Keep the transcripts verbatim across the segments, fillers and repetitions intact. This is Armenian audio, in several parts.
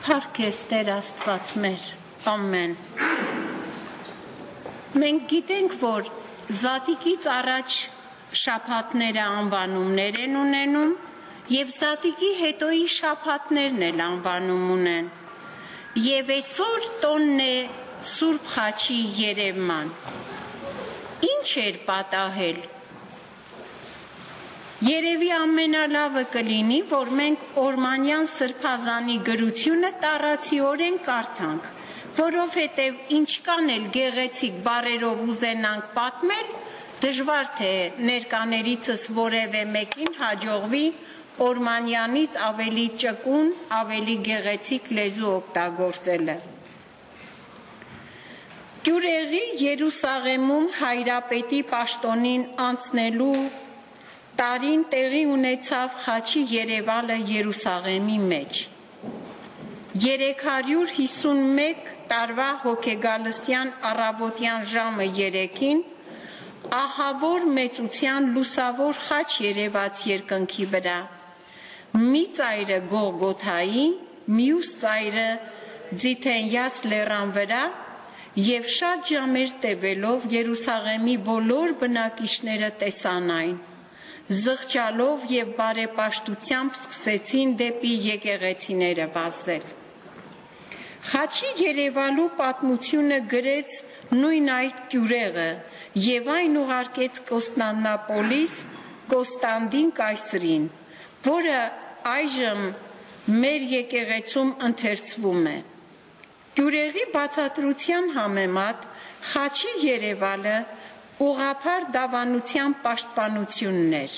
Փառք ես Տեր Աստված մեր, ամեն։ Մենք գիտենք, որ Զատիկից առաջ շաբաթները անվանումներ են ունենում և Զատիկի հետոյի շաբաթներն էլ անվանում ունեն։ Եվ այսօր տոնն է Սուրբ Խաչի երևման։ Ինչ էր պատահել։ Երևի ամենալավը կլինի, որ մենք Օրմանյան սրբազանի գրությունը տառացիորեն կարդանք, որովհետև ինչքան էլ գեղեցիկ բառերով ուզենանք պատմել, դժվար թե ներկաներիցս որևէ մեկին հաջողվի Օրմանյանից ավելի ճկուն, ավելի գեղեցիկ լեզու օգտագործելը։ Գյուրեղի Երուսաղեմում հայրապետի պաշտոնին անցնելու տարին տեղի ունեցավ Խաչի երևալը Երուսաղեմի մեջ։ երեք հարյուր հիսունմեկ տարվա հոգեգալստյան առավոտյան ժամը երեքին ահավոր մեծության լուսավոր խաչ երևաց երկնքի վրա։ Մի ծայրը Գողգոթայի, մյուս ծայրը Ձիթենյաց լեռան վրա և շատ ժամեր տևելով Երուսաղեմի բոլոր բնակիչները տեսան այն, զղջալով և բարեպաշտությամբ սկսեցին դեպի եկեղեցիները վազել։ Խաչի երևալու պատմությունը գրեց նույն այդ գյուրեղը և այն ուղարկեց Կոստանդնապոլիս Կոստանդին կայսրին, որը այժմ մեր եկեղեցում ընթերցվում է։ Գյուրեղի բացատրության համեմատ Խաչի երևալը ուղղափառ դավանության պաշտպանությունն էր։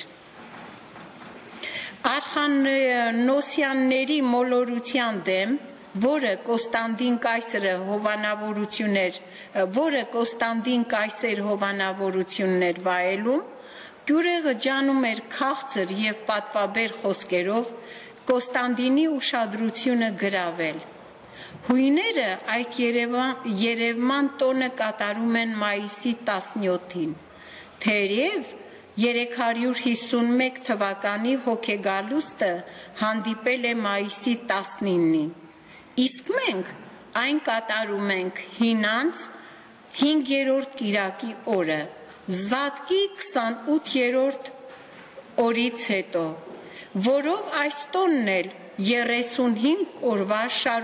Արխանոսյանների մոլորության դեմ, որը Կոստանդին կայսրը հովանավորություն էր, որը Կոստանդին կայսեր հովանավորությունն էր վայելում, գյուրեղը ջանում էր քաղցր և պատվաբեր խոսքերով Կոստանդինի ուշադրությունը գրավել։ Հույները այդ երևման տոնը կատարում են մայիսի տասնյոթին, թեև երեք հարյուր հիսունմեկ թվականի հոգեգալուստը հանդիպել է մայիսի տասնինին, իսկ մենք այն կատարում ենք հինանց հինգերորդ կիրակի օրը, Զատկի քսանութերորդ օրից հետո, որով այս տոնն էլ երեսունհինգ օրվա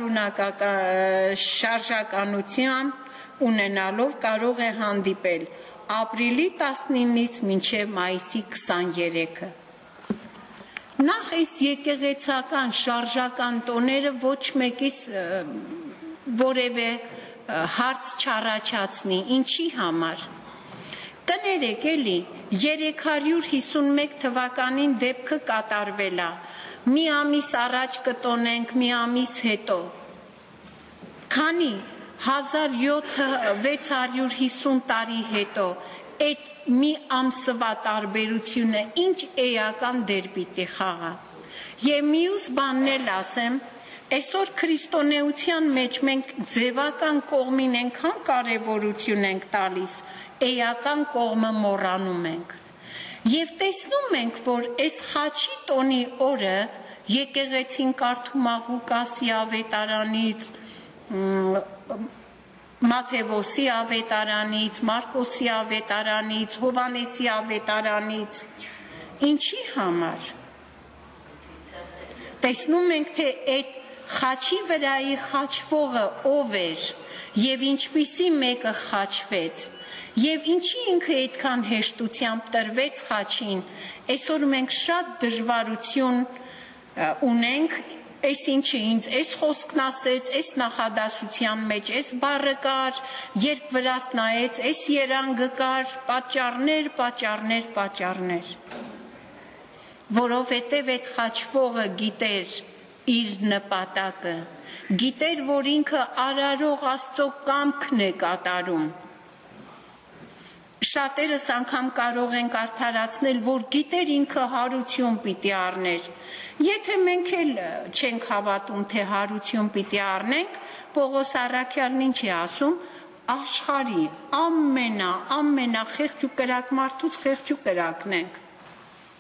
շարժականության ունենալով կարող է հանդիպել ապրիլի տասնինից մինչև մայիսի քսաներեքը։ Նախ այս եկեղեցական շարժական տոները ոչ մեկից որևէ հարց չառաջացնի, ինչի համար։ Կներեք էլի, երեք հարյուր հիսունմեկ թվականին դեպքը կատարվել է, մի ամիս առաջ կտոնենք, մի ամիս հետո։ Քանի հազար վեց հարյուր հիսուն տարի հետո այդ մի ամսվա տարբերությունը ինչ էական դեր պիտի խաղա։ Եվ մյուս բանն էլ ասեմ, այսօր քրիստոնեության մեջ մենք ձևական կողմին այնքան կարևորություն ենք տալիս, էական կողմը մոռանում ենք։ Եվ տեսնում ենք, որ այս խաչի տոնի օրը եկեղեցին կարդում է Ղուկասի ավետարանից, Մաթևոսի ավետարանից, Մարկոսի ավետարանից, Հովանեսի ավետարանից, ինչի համար։ Տեսնում ենք, թե այդ խաչի վրայի խաչվողը ով էր և ինչպիսի մեկը խաչվեց, և ինչի ինքը այդքան հեշտությամբ տրվեց խաչին, այսօր մենք շատ դժվարություն ունենք, այս ինչը ինձ այս խոսքն ասեց, այս նախադասության մեջ, այս բառը կար, երբ վրաս նայեց, այս երանգը կար, պատճառներ, պատճառներ, պատճառներ, որովհետև այդ խաչվողը գիտեր իր նպատակը, գիտեր, որ ինքը արարող Աստծո կամքն է կատարում։ Շատերս անգամ կարող ենք արդարացնել, որ գիտեր ինքը հարություն պիտի առներ։ Եթե մենք էլ չենք հավատում, թե հարություն պիտի առնենք, Պողոս առաքյալն ինչ է ասում, աշխարհի ամենա, ամենա խեղճ ու կրակ մարդուց խեղճ ու կրակն ենք։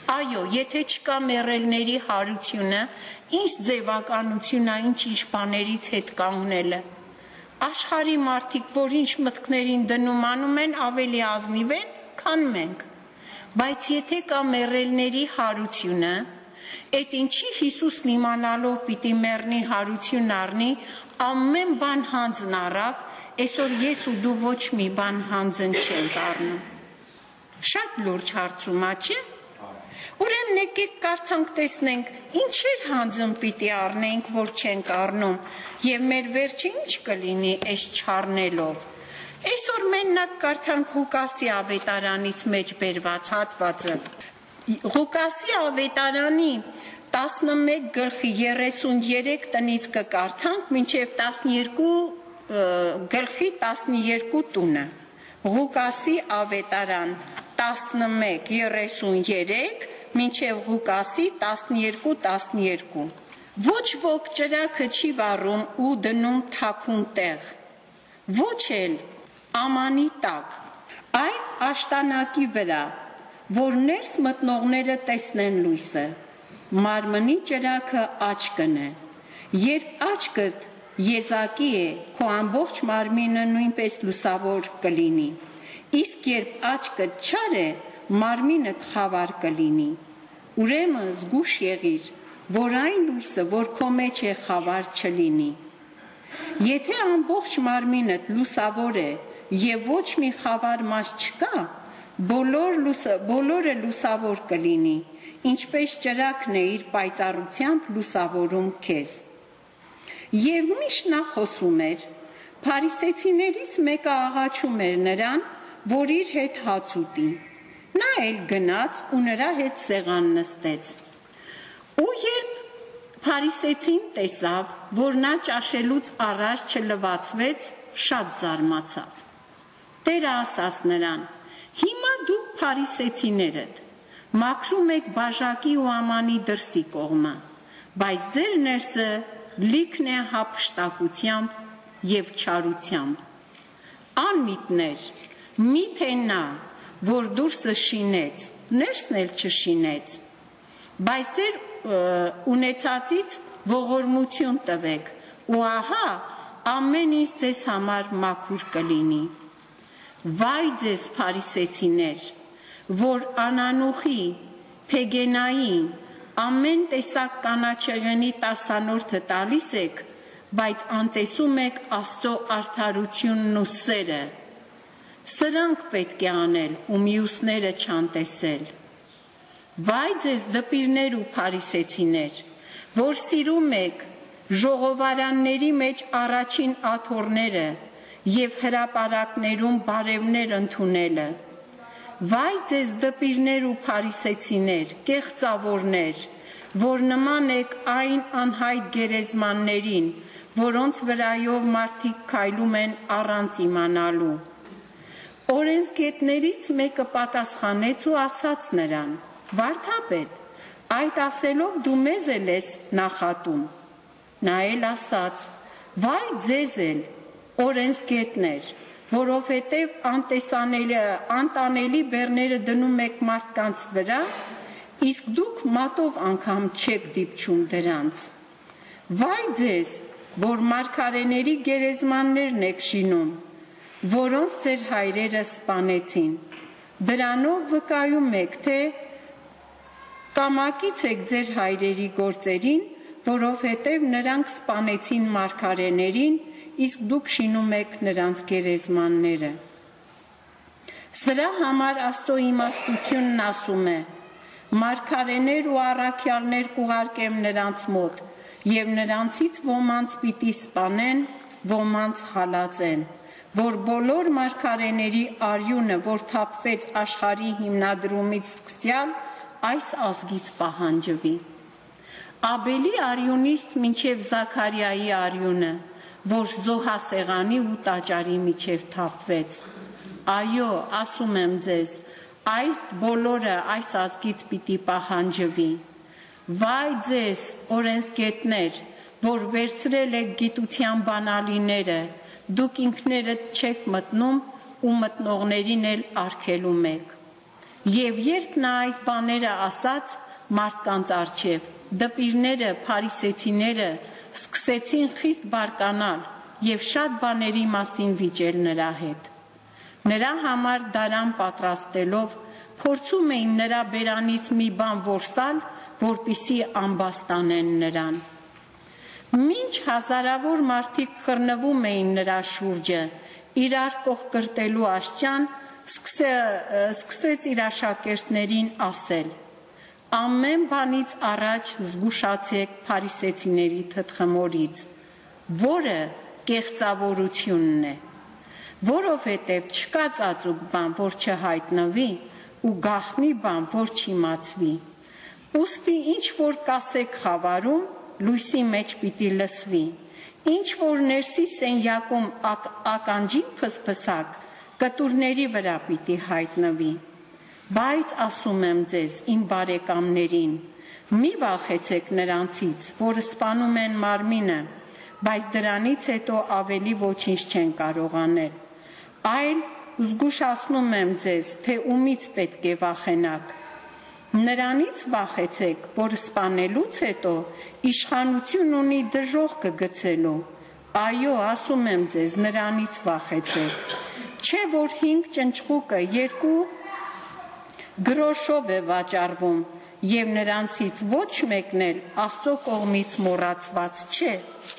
Այո, եթե չկա մեռելների հարությունը, ինչ ձևականություն է, ինչ իշխաններից հետ կանգնելը։ Աշխարհի մարդիկ, որ ինչ մտքներին դնում անում են, ավելի ազնիվ են, քան մենք։ Բայց եթե կա մեռելների հարությունը, այդ ինչի Հիսուսն իմանալով պիտի մեռնի հարություն առնի, ամեն բան հանձն առավ, այսօր ես ու դու ոչ մի բան հանձն չենք առնում։ Շատ լուրջ հարցումա, չէ՞։ Ուրեմն եկեք կարդանք տեսնենք, ինչեր հանձն պիտի առնենք, որ չենք առնում, եւ մեր վերջը ինչ կլինի այս չառնելով։ Այսօր մենակ կարդանք Ղուկասի ավետարանից մեջ բերված հատվածը։ Ղուկասի ավետարանի տասնմեկ գլխի երեսուներեք տնից կկարդանք մինչև տասնյոթ գլխի տասնյոթ տունը։ Ղուկասի ավետարան տասնմեկ երեսուներեք մինչև Ղուկասի տասնյոթ տասնյոթ։ Ոչ ոք ճրագը չի վառում ու դնում թաքուն տեղ, ոչ էլ ամանի տակ, այլ աշտանակի վրա, որ ներս մտնողները տեսնեն լույսը։ Մարմնի ճրագը աչքն է։ Երբ աչքդ եզակի է, քո ամբողջ մարմինը նույնպես լուսավոր կլինի։ Իսկ երբ աչքդ չար է, մարմինդ խավար կլինի։ Ուրեմն զգուշ եղիր, որ այն լույսը, որ քո մեջ է, խավար չլինի։ Եթե ամբողջ մարմինդ լուսավոր է եւ ոչ մի խավար մաս չկա, բոլոր լուսը, բոլորը լուսավոր կլինի, ինչպես ճրագն է իր պայծառությամբ լուսավորում քեզ։ Եվ միշտ նա խոսում էր, փարիսեցիներից մեկը աղաչում էր նրան, որ իր հետ հաց ուտի։ Նա էլ գնաց ու նրա հետ սեղան նստեց։ Ու երբ փարիսեցին տեսավ, որ նա ճաշելուց առաջ չլվացվեց, շատ զարմացավ։ Տերը ասաց նրան. Հիմա դուք փարիսեցիներդ մաքրում եք բաժակի ու ամանի դրսի կողմը, բայց ձեր ներսը լիքն է հափշտակությամբ եւ չարությամբ։ Անմիտներ, միթե նա, որ դուրսը շինեց, ներսն էլ չշինեց, բայց ձեր ունեցածից ողորմություն տվեք, ու ահա ամեն ինչ ձեզ համար մաքուր կլինի։ Վայ ձեզ փարիսեցիներ, որ անանուխի, փեգենայի, ամեն տեսակ կանաչեղենի տասանորդը տալիս եք, բայց անտեսում եք Աստծո արդարությունն ու սերը։ Սրանք պետք է անել ու մյուսները չանտեսել։ Վայ ձեզ դպիրներ ու փարիսեցիներ, որ սիրում եք ժողովարանների մեջ առաջին աթոռները եւ հրապարակներում բարևներ ընդունելը։ Վայ ձեզ դպիրներ ու փարիսեցիներ, կեղծավորներ, որ նման եք այն անհայտ գերեզմաններին, որոնց վրայով մարդիկ քայլում են առանց իմանալու։ Օրենսգետներից մեկը պատասխանեց ու ասաց նրան. Վարդապետ, այդ ասելով դու մեզ էլ ես նախատում։ Նա էլ ասաց. Վայ ձեզ էլ, օրենսգետներ, որովհետև անտեսանելի, անտանելի բեռները դնում եք մարդկանց վրա, իսկ դուք մատով անգամ չեք դիպչում դրանց։ Վայ ձեզ, որ մարգարեների գերեզմաններն եք շինում, որոնց ձեր հայրերը սպանեցին։ Դրանով վկայում եք, թե կամակից եք ձեր հայրերի գործերին, որովհետև նրանք սպանեցին մարգարեներին, իսկ դուք շինում եք նրանց գերեզմանները։ Սրա համար Աստծո իմաստությունն ասում է. մարգարեներ ու առաքյալներ կուղարկեմ նրանց մոտ, եւ նրանցից ոմանց պիտի սպանեն, ոմանց հալածեն, որ բոլոր մարգարեների արյունը, որ թափվեց աշխարհի հիմնադրումից սկսյալ, այս ազգից պահանջվի։ Աբելի արյունից մինչև Զաքարիայի արյունը, որ զոհասեղանի ու տաճարի միջև թափվեց։ Այո, ասում եմ ձեզ, այս բոլորը այս ազգից պիտի պահանջվի։ Վայ ձեզ, օրենսգետներ, որ վերցրել եք գիտության բանալիները, դուք ինքներդ չեք մտնում ու մտնողներին էլ արգելում եք։ Եվ երբ նա այս բաները ասաց մարդկանց առջև, դպիրները, փարիսեցիները սկսեցին խիստ բարկանալ եւ շատ բաների մասին վիճել նրա հետ։ Նրա համար դարան պատրաստելով փորձում էին նրա բերանից մի բան որսալ, որպիսի ամբաստանեն նրան։ Մինչ հազարավոր մարդիկ խռնվում էին նրա շուրջը, իրար կողկրտելու աշճան, սկսեց իր աշակերտներին ասել. ամեն բանից առաջ զգուշացեք փարիսեցիների թթխմորից, որը կեղծավորությունն է, որովհետև չկա ծածուկ բան, որ չհայտնվի, ու գաղտնի բան, որ չիմացվի։ Ուստի ինչ որ կասեք խավարում, լույսի մեջ պիտի լսվի, ինչ որ ներսի սենյակում ականջին փսփսակ, կտուրների վրա պիտի հայտնվի։ Բայց ասում եմ ձեզ, իմ բարեկամներին, մի վախեցեք նրանցից, որ սպանում են մարմինը, բայց դրանից հետո ավելի ոչինչ չեն կարող անել, այլ զգուշացնում եմ ձեզ, թե ումից պետք է վախենաք։ Նրանից վախեցեք, որ սպանելուց հետո իշխանություն ունի դժոխքը գցելու, այո, ասում եմ ձեզ, նրանից վախեցեք, չէ որ հինգ ճնճղուկը երկու գրոշով է վաճառվում, և նրանցից ոչ մեկն էլ Աստծո կողմից մոռացված չէ։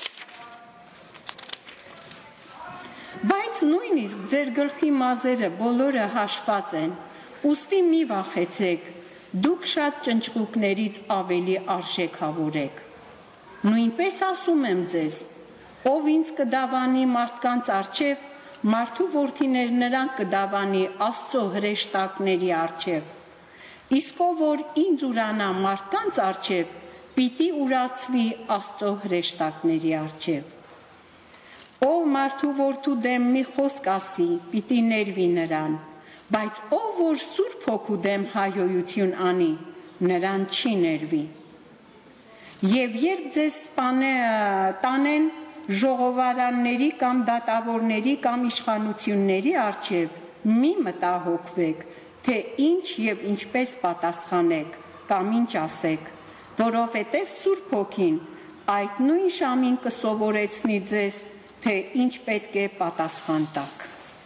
Բայց նույնիսկ ձեր գլխի մազերը բոլորը հաշված են, ուստի մի վախեցեք, դուք շատ ճնճղուկներից ավելի արժեքավոր եք։ Նույնպես ասում եմ ձեզ, ով ինձ կդավանի մարդկանց առջև, մարդու որդիներ նրան կդավանի Աստծո հրեշտակների առջև։ Իսկ ով որ ինձ ուրանա մարդկանց առջև, պիտի ուրացվի Աստծո հրեշտակների առջև։ Ով մարդու որդու դեմ մի խոսք ասի, պիտի ներվի նրան, բայց ով որ Սուրբ Հոգու դեմ հայհոյություն անի, նրան չի ներվի։ Եվ երբ ձեզ տանեն ժողովարանների կամ դատավորների կամ իշխանությունների առջև, մի մտահոգվեք, թե ինչ եւ ինչպես պատասխանեք կամ ինչ ասեք, որովհետև Սուրբ Հոգին այդ նույն ժամին կսովորեցնի ձեզ, թե ինչ պետք է պատասխան տաք։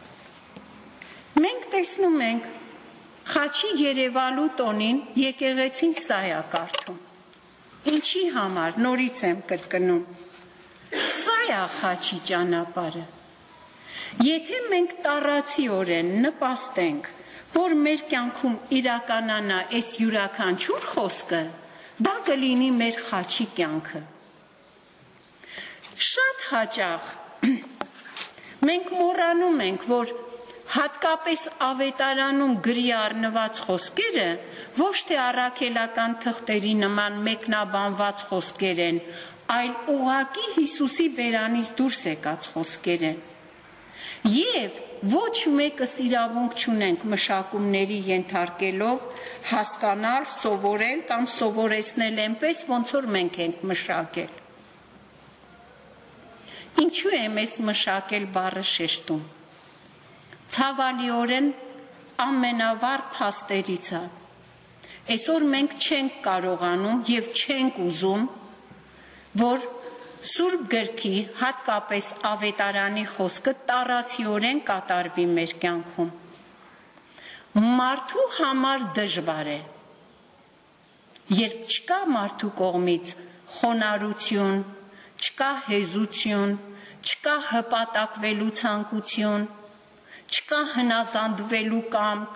Մենք տեսնում ենք խաչի երևալու տոնին եկեղեցին սա է կարդում։ Ինչի համար, նորից եմ կրկնում, սա է խաչի ճանապարհը։ Եթե մենք տառացիորեն նպաստենք, որ մեր կյանքում իրականանա այս յուրաքանչյուր խոսքը, դա կլինի մեր խաչի կյանքը։ Շատ հաճախ մենք մոռանում ենք, որ հատկապես ավետարանում գրի առնված խոսքերը ոչ թե առաքելական թղթերի նման մեկնաբանված խոսքեր են, այլ ուղղակի Հիսուսի բերանից դուրս եկած խոսքեր են։ Եվ ոչ մեկս իրավունք չունենք մշակումների ենթարկելով հասկանալ, սովորել կամ սովորեցնել այնպես, ոնց որ մենք ենք մշակել։ Ինչու եմ ես մշակել բառը շեշտում։ Ցավալիորեն ամենավառ փաստերից է։ Այսօր մենք չենք կարողանում եւ չենք ուզում, որ Սուրբ գրքի, հատկապես ավետարանի խոսքը տառացիորեն կատարվի մեր կյանքում։ Մարդու համար դժվար է, երբ չկա մարդու կողմից խոնարհություն, չկա հեզություն, չկա հպատակվելու ցանկություն, չկա հնազանդվելու կամք,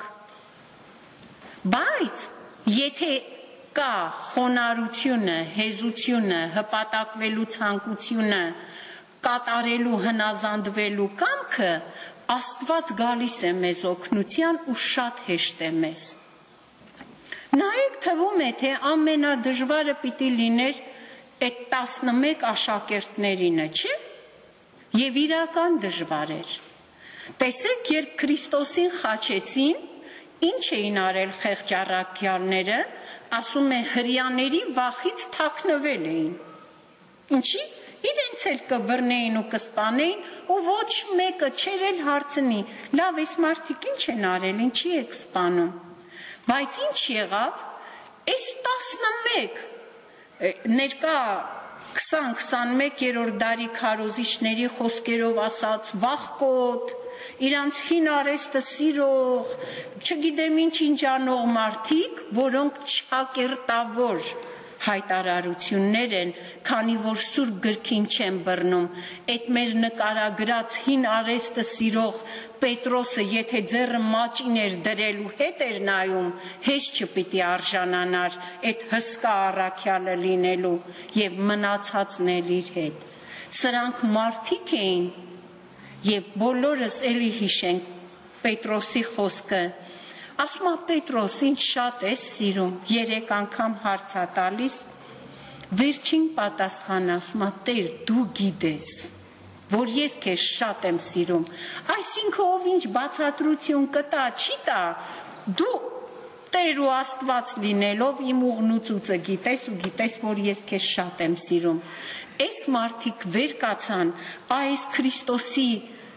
բայց եթե կա խոնարհությունը, հեզությունը, հպատակվելու ցանկությունը, կատարելու հնազանդվելու կամքը, Աստված գալիս է մեզ օգնության ու շատ հեշտ է մեզ։ Նայեք, թվում է, թե ամենադժվարը պիտի լիներ այդ տասնմեկ աշակերտներինը, չէ՞։ Եվ իրական դժվար էր։ Տեսեք, երբ Քրիստոսին խաչեցին, ինչ էին արել խեղճառակյալները, ասում է հրյաների վախից թաքնվել էին։ Ինչի՞։ Իրենց էլ կբռնեին ու կսպանեին ու ոչ մեկը չէր էլ հարցնի, լավ, այս մարդիկ ինչ են արել, ինչի եք սպանում։ Բայց ինչ եղավ, այս տասնմեկ ներկա քսան քսանմեկերորդ դարի քարոզիչների խոսքերով ասած վախկոտ, իրանց հին արեստը սիրող, չգիտեմ ինչ-ինչ անող մարդիկ, որոնք չակերտավոր հայտարարություններ են, քանի որ Սուրբ գրքին չեն բռնում, այդ մեր նկարագրած հին արեստը սիրող Պետրոսը, եթե ձեռը մաճին էր դրելու հետ էր նայում, հեշտ չպիտի արժանանար այդ հսկա առաքյալը լինելու եւ մնացածն էլ իր հետ։ Սրանք մարդիկ էին եւ բոլորս էլի հիշենք Պետրոսի խոսքը։ Ասում է Պետրոս, ինչ շատ ես սիրում, երեք անգամ հարց է տալիս, վերջին պատասխան ասում է, Տեր, դու գիտես, որ ես քեզ շատ եմ սիրում, այսինքն ով ինչ բացատրություն կտա, չի տա, դու Տեր ու Աստված լինելով իմ ուղնուծուցը գիտես ու գիտես, որ ես քեզ շատ եմ սիրում։ Այս մարդիկ վեր կացան այս Քրիստոսի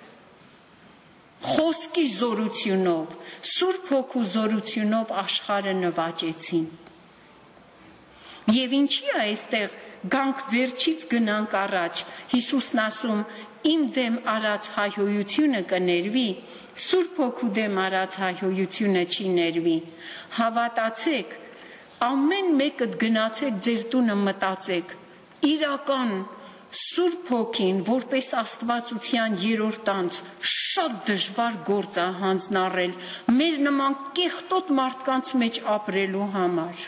խոսքի զորությունով, Սուրբ Հոգու զորությունով աշխարհը նվաճեցին։ Եվ ինչի է այստեղ գանք վերջից գնանք առաջ, Հիսուսն ասում, իմ դեմ արած հայհոյությունը կներվի, Սուրբ Հոգու դեմ արած հայհոյությունը չի ներվի։ Հավատացեք, ամեն մեկդ գնացեք ձեր տունը մտածեք, իրական Սուրբ Հոգին, որպես Աստվածության երրորդ անձ, շատ դժվար գործ է հանձնարարել մեր նման կեղտոտ մարդկանց մեջ ապրելու համար,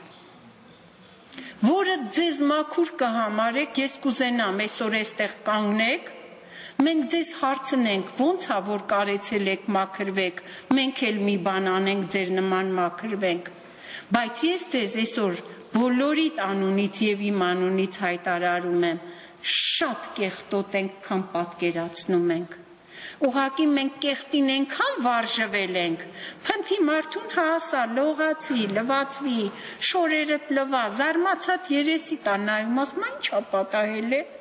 որը ձեզ մաքուր կհամարեք, ես կուզենամ այսօր այստեղ կանգնեք, մենք ձեզ հարցնենք, ոնց է որ կարեցել եք մաքրվեք, մենք էլ մի բան անենք ձեր նման մաքրվենք, բայց ես ձեզ այսօր բոլորիդ անունից եւ իմ անունից հայտարարում եմ, շատ կեղտոտ ենք, քան պատկերացնում ենք։ Ուղղակի մենք կեղտին ենքան վարժվել ենք, փնթի մարդուն հասա, լողացի, լվացվի, շորերդ լվա, զարմացած երեսի տա նայում, ասում ինչա պատահել է։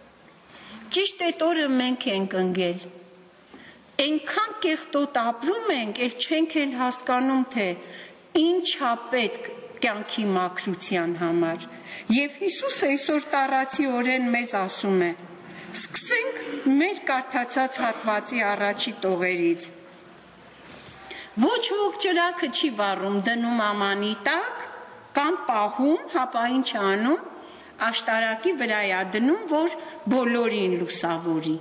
Ճիշտ այդ օրը մենք ենք ընկել։ Այնքան կեղտոտ ապրում ենք, էլ չենք էլ հասկանում, թե ինչա պետք կյանքի մաքրության համար։ Եվ Հիսուսը այսօր տառացիորեն մեզ ասում է, սկսենք մեր կարդացած հատվածի առաջի տողերից։ Ոչ ոք ճրագը չի վառում, դնում ամանի տակ, կամ պահում, հապա ինչ անում, աշտարակի վրա է դնում, որ բոլորին լուսավորի։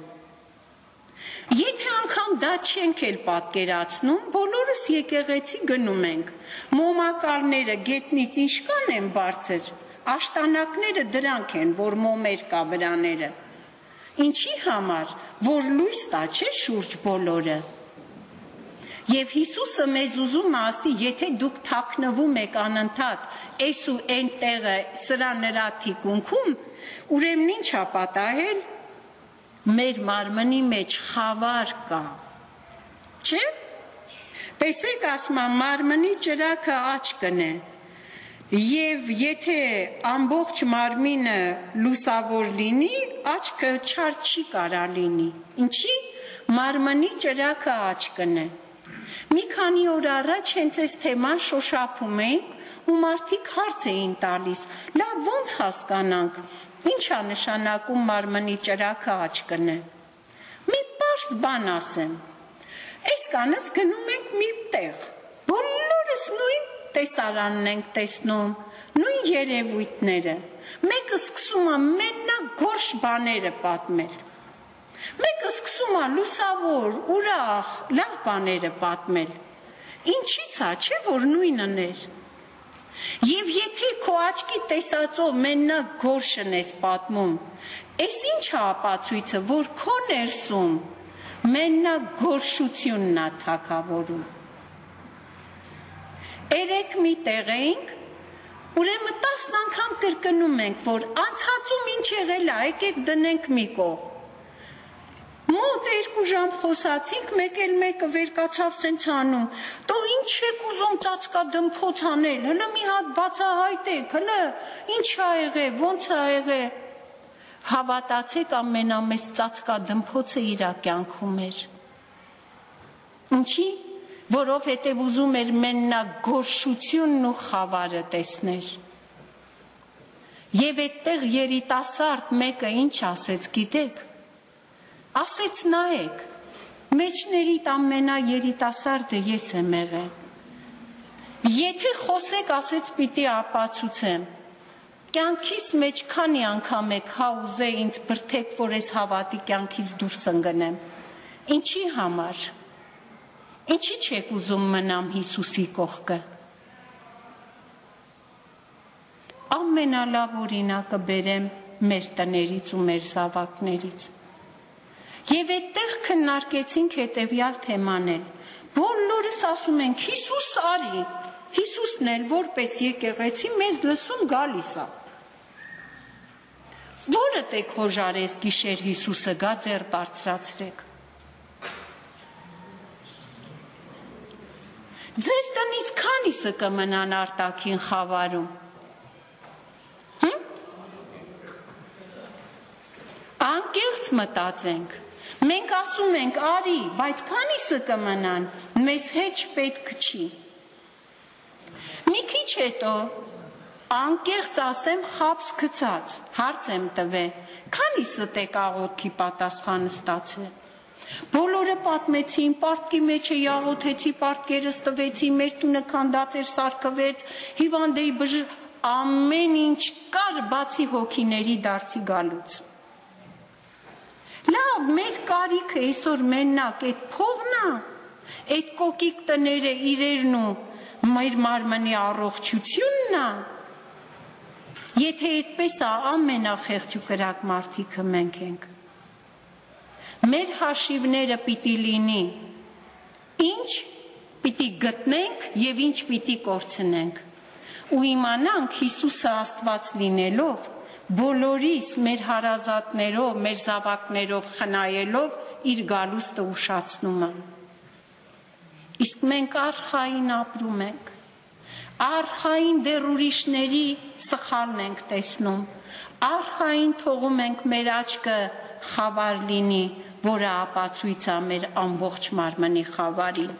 Եթե անգամ դա չենք էլ պատկերացնում, բոլորս եկեղեցի գնում ենք, մոմակալները գետնից ինչքան են բարձր, աշտանակները դրանք են, որ մոմեր կա վրաները, ինչի համար, որ լույս տա չէ շուրջ բոլորը։ Եվ Հիսուսը մեզ ուզում ասի, եթե դուք թաքնվում եք անընդհատ, այս ու այն տեղը սրա նրա թիկունքում, ուրեմն ինչ է պատահել, մեր մարմնի մեջ խավար կա, չէ՞։ Տեսեք, ասում եմ, մարմնի ճրագը աչքն է, եւ եթե ամբողջ մարմինը լուսավոր լինի, աչքը չար չի կարա լինի։ Ինչի՞։ Մարմնի ճրագը աչքն է։ Մի քանի օր առաջ հենց այս թեման շոշափում էինք ու մարդիկ հարց էին տալիս, լավ ոնց հասկանանք, ինչ է նշանակում մարմնի ճրագը աչքն է։ Մի պարզ բան ասեմ, այսքանս գնում ենք մի տեղ, բոլորս նույն տեսարանն ենք տեսնում, նույն երևույթները, մեկը սկսում է մենակ գորշ բաները պատմել, մեկը սկսում է լուսավոր, ուրախ, լավ բաները պատմել, ինչից է, չէ՞ որ նույնն էր։ Եվ եթե քո աչքի տեսածով մենակ գորշն ես պատմում, այս ինչ է ապացույցը, որ քո ներսում մենակ գորշությունն է թագավորում։ Երեք մի տեղ էինք, ուրեմն տասն անգամ կրկնում ենք, որ անցածում ինչ եղել է, եկեք դնենք մի կողմ։ Մոտ երկու ժամ խոսացինք, մեկ էլ մեկը վեր կացավ սենց անում, տո ինչ եք ուզում ծածկա դմփոց անել, հլը մի հատ բացահայտեք, հլը ինչ ա եղել, ոնց ա եղել։ Հավատացեք, ամենամեծ ծածկա դմփոցը իր կյանքում էր։ Ինչի՞։ որովհետև ուզում էր մեննագորշությունն ու խավարը տեսներ։ Եվ այդտեղ երիտասարդ մեկը ինչ ասեց, գիտեք, ասեց նայեք, մեջներիդ ամենա երիտասարդը ես եմ եղել։ Եթե խոսեք, ասեց պիտի ապացուցեմ, կյանքիս մեջ քանի անգամ եք հա ուզե ինձ բրդեք, որ ես հավատի կյանքից դուրս ընկնեմ, ինչի համար, ինչի չեք ուզում մնամ Հիսուսի կողքը։ Ամենալավ օրինակը բերեմ մեր տներից ու մեր զավակներից։ Եվ այդտեղ քննարկեցինք հետևյալ թեման էլ, բոլորս ասում ենք Հիսուս արի, Հիսուսն էլ որպես եկեղեցի մեզ լսում գալիս է։ Որը տեք հոժարես գիշեր Հիսուսը գա ձեռ բարձրացրեք։ Ձեր տնից քանիսը կմնան արտաքին խավարում։ Անկեղծ մտածենք, մենք ասում ենք արի, բայց քանիսը կմնան, մեզ հետ պետք չի։ Մի քիչ հետո անկեղծ ասեմ խաբս գցած, հարց եմ տվել, քանիսը տեք աղոթքի պատասխանը ստացել։ Բոլորը պատմեցին, պարտքի մեջ է աղոթեցի, պարտքերս տվեցի, մեր տունը քանդած էր, սարքվեց, հիվանդեի բժ ամեն ինչ կար բացի հոգիների դարձի գալուց։ Լավ, մեր կարիքը այսօր մենակ այդ փողն է, այդ կոկիկ տները իրերն ու մեր մարմնի առողջությունն է։ Եթե այդպես է, ամենախեղճ ու կրակ մարդիկը մենք ենք։ Մեր հաշիվները պիտի լինի, ինչ պիտի գտնենք և ինչ պիտի կորցնենք։ Ու իմանանք Հիսուսը Աստված լինելով, բոլորիս մեր հարազատներով, մեր զավակներով խնայելով իր գալուստը ուշացնում է։ Իսկ մենք արխային ապրում ենք, արխային դեռ ուրիշների սխալն ենք տեսնում, արխային թողում ենք մեր աչքը խավար լինի, որը ապացույց է մեր ամբողջ մարմնի խավարին։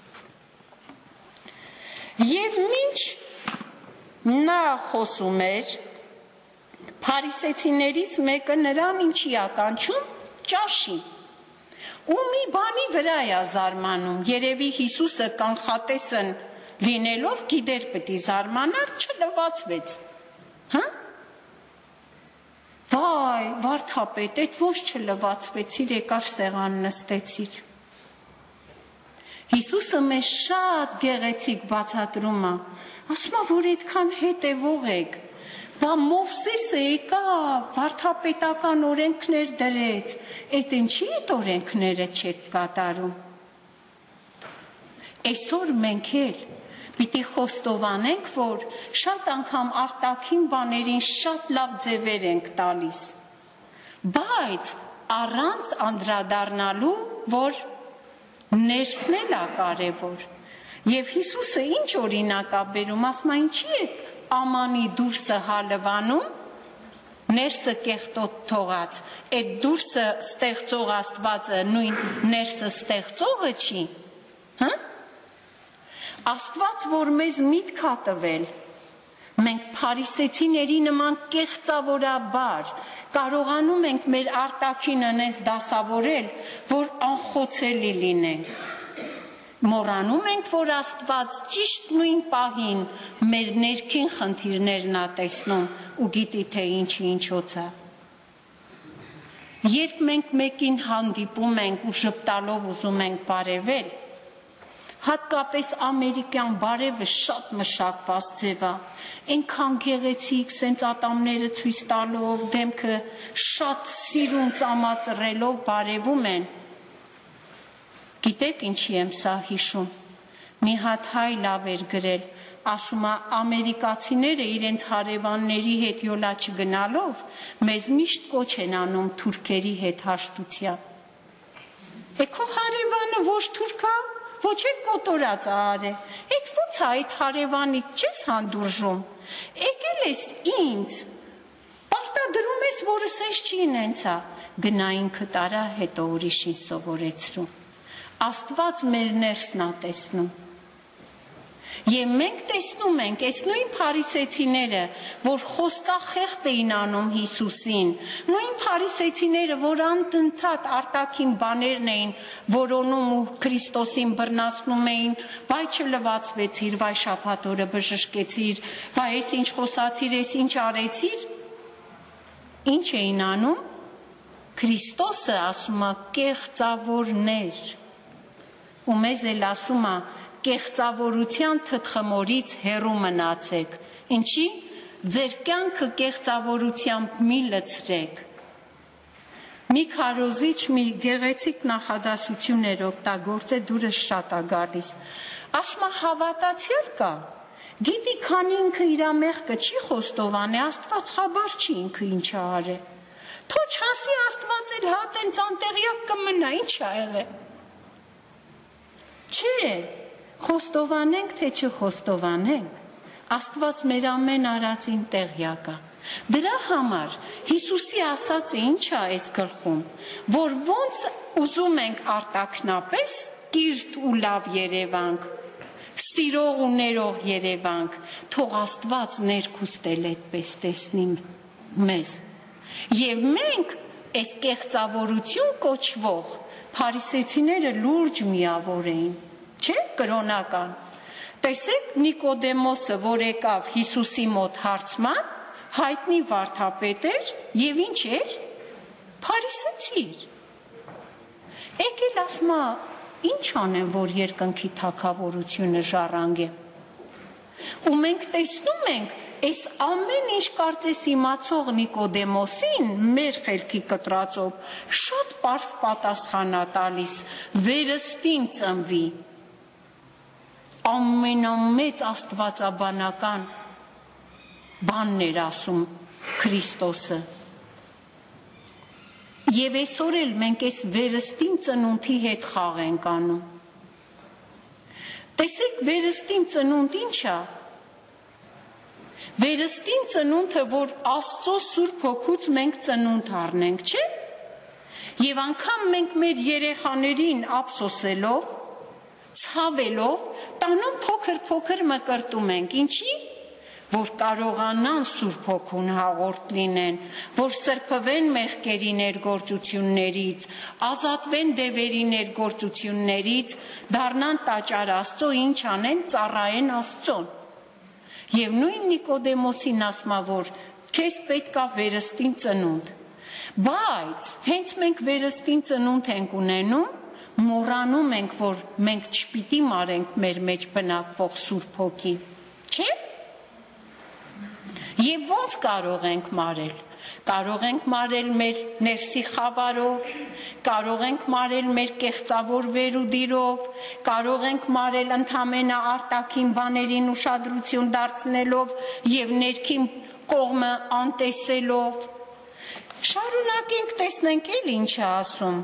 Եվ մինչ նա խոսում էր, Փարիսեցիներից մեկը նրան ինչի է կանչում, ճաշի, ու մի բանի վրա է զարմանում, երևի Հիսուսը կանխատեսն լինելով գիտեր պիտի զարմանար, չլվացվեց, հա? Վայ, վարդապետ, այդ ոչ չլվացվեցիր, եկար սեղան նստեցիր։ Հիսուսը մեզ շատ գեղեցիկ բացատրում է, ասում է, որ այդքան հետևող եք, բա Մովսեսը եկա, վարդապետական օրենքներ դրեց, այդ ինչի այդ օրենքները չեք կատարում։ Այսօր մենք էլ պիտի խոստովանենք, որ շատ անգամ արտաքին բաներին շատ լավ ձևեր ենք տալիս, բայց առանց անդրադառնալու, որ ներսն էլ է կարևոր։ Եվ Հիսուսը ինչ օրինակ է բերում, ասում է ինչի է ամանի դուրսը հալվանում, ներսը կեղտոտ թողած, այդ դուրսը ստեղծող Աստվածը նույն ներսը ստեղծողը չի, հա? Աստված, որ մեզ միտք է տվել, մենք փարիսեցիների նման կեղծավորաբար կարողանում ենք մեր արտաքինը նես դասավորել, որ անխոցելի լինենք։ Մոռանում ենք, որ Աստված ճիշտ նույն պահին մեր ներքին խնդիրներն է տեսնում ու գիտի, թե ինչի ինչոց է։ Երբ մենք մեկին հանդիպում ենք ու ժպտալով ուզում ենք բարևել, հատկապես ամերիկյան բարևը շատ մշակված ձև է, այնքան գեղեցիկ, սենց ատամները ցույց տալով, դեմքը շատ սիրուն ծամածռելով բարևում են։ Գիտեք ինչի եմ սա հիշում, մի հատ հայ լավ էր գրել, ասում է ամերիկացիները իրենց հարևանների հետ յոլա չգնալով, մեզ միշտ կոչ են անում թուրքերի հետ հաշտության։ Է քո հարևանը ոչ թուրք է, ոչ էլ կոտորած արե, այդ ոնց է այդ հարևանից չես հանդուրժում, եկել ես ինձ, պարտադրում ես, որս ես չի ինենց է, գնա ինքը տարա հետո ուրիշին սովորեցրում։ Աստված մեր ներսն է տեսնում։ Եվ մենք տեսնում ենք, այս նույն փարիսեցիները, որ խոսքախեղդ էին անում Հիսուսին, նույն փարիսեցիները, որ անդնդատ արտաքին բաներն էին որոնում ու Քրիստոսին բռնացնում էին, վայ չլվացվեցիր, վայ շաբաթ օրը բժշկեցիր, վայ ես ինչ խոսացիր, ես ինչ արեցիր, ինչ էին անում։ Քրիստոսը ասում է կեղծավորներ, ու մեզ էլ ասում է կեղծավորության թթխմորից հեռու մնացեք, ինչի, ձեր կյանքը կեղծավորությամբ մի լցրեք։ Մի քարոզիչ մի գեղեցիկ նախադասություն էր օգտագործել, դուրս շատ է գալիս, ասում է հավատացյալ կա, գիտի քանի ինքը իր մեղքը չի խոստովանել, Աստված խաբար չի ինքը ինչ ա արել, թո չասի Աստված էլ հատ հենց անտեղյակ կմնա, ինչ ա եղել։ Չէ, խոստովանենք, թե չխոստովանենք, Աստված մեր ամեն արածին տեղյակ է։ Դրա համար Հիսուսի ասածը ինչ է այս գլխում, որ ոնց ուզում ենք արտաքնապես կիրթ ու լավ երևանք, սիրող ու ներող երևանք, թող Աստված ներքուստ էլ այդպես տեսնի մեզ։ Եվ մենք այս կեղծավորություն կոչվող փարիսեցիները լուրջ միավոր էին, չէ, կրոնական։ Տեսեք Նիկոդեմոսը, որ եկավ Հիսուսի մոտ հարցման, հայտնի վարդապետ էր և ինչ էր, փարիսեցի էր։ Եկել ասում է, ինչ անեմ, որ երկնքի թագավորությունը ժառանգեմ։ Ու մենք տեսնում ենք, այս ամեն ինչ կարծես իմացող Նիկոդեմոսին, մեր խելքի կտրածով, շատ պարզ պատասխան է տալիս, վերստին ծնվի, ամենամեծ աստվածաբանական բանն էր ասում Քրիստոսը։ Եվ այսօր էլ մենք այս վերստին ծնունդի հետ խաղ ենք անում։ Տեսեք, վերստին ծնունդ ինչ է։ Վերստին ծնունդը, որ Աստծո Սուրբ Հոգուց մենք ծնունդ առնենք, չէ։ Եվ անգամ մենք մեր երեխաներին ափսոսելով, ցավելով, տանում փոքր-փոքր մկրտում ենք, ինչի, որ կարողանան Սուրբ Հոգուն հաղորդ լինեն, որ սրբվեն մեղքերի ներգործություններից, ազատվեն դևերի ներգործություններից, դառնան տաճար Աստծո, ինչ անեն, ծառայեն Աստծուն։ Եվ նույն Նիկոդեմոսին ասում է, որ քեզ պետք է վերստին ծնունդ, բայց հենց մենք վերստին ծնունդ ենք ունենում, մոռանում ենք, որ մենք չպիտի մարենք մեր մեջ բնակվող Սուրբ Հոգի, չէ՞։ Եվ ոնց կարող ենք մարել։ Կարող ենք մարել մեր ներսի խավարով, կարող ենք մարել մեր կեղծավոր վերուդիրով, կարող ենք մարել ընդամենը արտաքին բաներին ուշադրություն դարձնելով և ներքին կողմը անտեսելով։ Շարունակենք, տեսնենք էլ ինչ է ասում։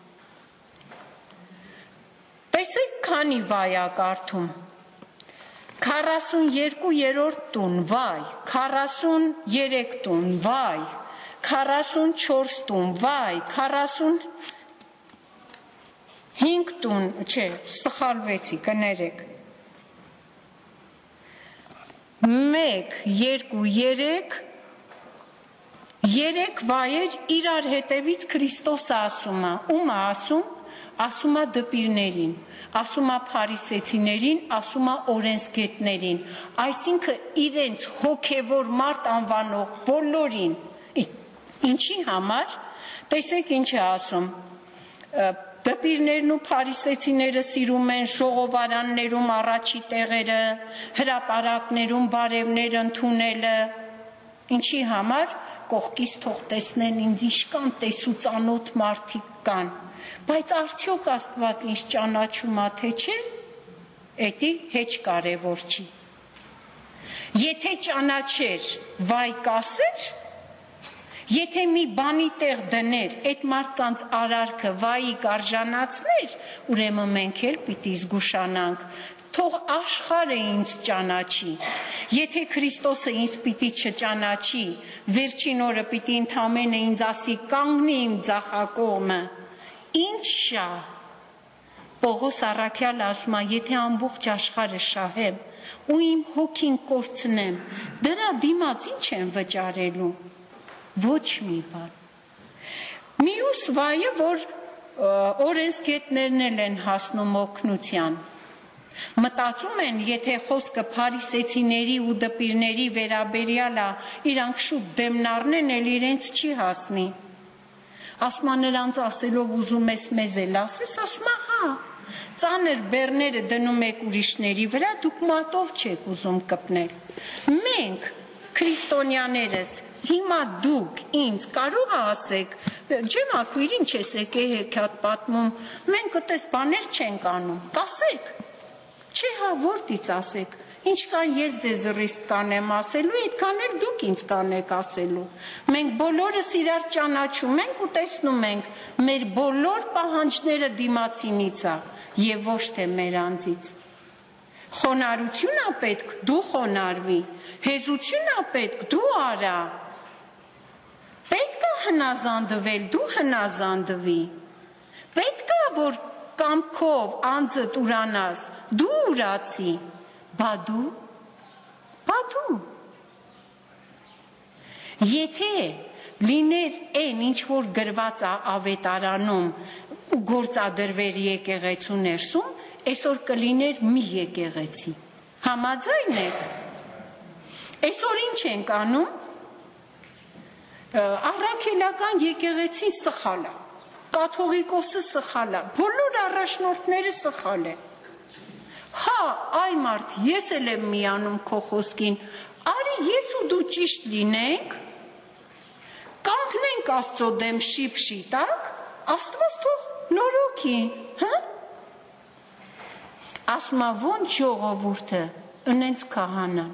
Տեսեք, քանի վայ է կարդում։ քառասունյոթերորդ տուն, վայ, քառասուներեք տուն, վայ, քառասունչորս տուն, վայ, քառասունհինգ տուն, չէ, սխալվեցի, կներեք։ Մեկ, երկու, երեք, երեք վայեր իրար հետևից Քրիստոսը ասում է, ում է ասում, ասում է դպիրներին, ասում է փարիսեցիներին, ասում է օրենսգետներին, այսինքն իրենց հոգևոր մարդ անվանող բոլորին, ինչի համար, տեսեք ինչ է ասում, դպիրներն ու փարիսեցիները սիրում են ժողովարաններում առաջի տեղերը, հրապարակներում բարևներ ընդունելը, ինչի համար, կողքից թող տեսնեն ինձ ինչքան տեսուծանոթ մարդիկ կան, բայց արդյոք Աստված ինձ ճանաչում է, թե չէ, էդի հեչ կարևոր չի։ Եթե ճանաչեր, վայ կասեր, եթե մի բանի տեղ դներ, այդ մարդկանց արարքը վայի կարժանացներ, ուրեմն մենք էլ պիտի զգուշանանք, թող աշխարհը ինձ ճանաչի, եթե Քրիստոսը ինձ պիտի չճանաչի, վերջին օրը պիտի ընդամենը ինձ ասի կանգնի իմ ձախակողմը, ինչ շա, Պողոս առաքյալը ասում է, եթե ամբողջ աշխարհը շահեմ ու իմ հոգին կորցնեմ, դրա դիմաց ինչ եմ վճարելու։ Ոչ մի բան։ Մյուս վայրը, որ օրենսգետներն են հասնում օգնության, մտածում են, եթե խոսքը փարիսեցիների ու դպիրների վերաբերյալ է, իրանք շուտ դեմնառնեն, էլ իրենց չի հասնի։ Ասում է, նրանց ասելով ուզում ես մեզ էլ ասես, ասում է, հա, ծանր բեռները դնում եք ուրիշների վրա, դուք մատով չեք ուզում կպնել։ Մենք, քրիստոնյաներս, հիմա դուք ինձ կարող ասեք, ջենաքույր, ինչ ես եկե հեքիաթ պատմում, մենք այդպես բաներ չենք անում, կասեք։ Չէ, հա, որտից ասեք, ինչքան ես ձեզ ռիսկ կանեմ ասելու, այդքան էլ դուք ինձ կանեք ասելու։ Մենք բոլորս իրար ճանաչում ենք ու տեսնում ենք, մեր բոլոր պահանջները դիմացինից է եւ ոչ թե մեր անձից։ Խոնարհություն է պետք, դու խոնարհվի, հեզություն է պետք, դու արա։ Պետք է հնազանդվել, դու հնազանդվի։ Պետք է որ կամքով անձդ ուրանաս, դու ուրացի, բա դու, բա դու։ Եթե լիներ այն, ինչ որ գրված ավետարանում ու գործադրվեր եկեղեցու ներսում, այսօր կլիներ մի եկեղեցի։ Համաձայն եք։ Այսօր ինչ ենք անում, առաքելական եկեղեցին սխալ է, կաթողիկոսը սխալ է, բոլոր առաջնորդները սխալ է։ Հա, այ մարդ, ես էլ եմ միանում քո խոսքին, արի ես ու դու ճիշտ լինենք, կանգնենք Աստծո դեմ շիփ-շիտակ, Աստված թող նորոգի, հա։ Ասում է ոնց ժողովուրդը, ընենց քահանան։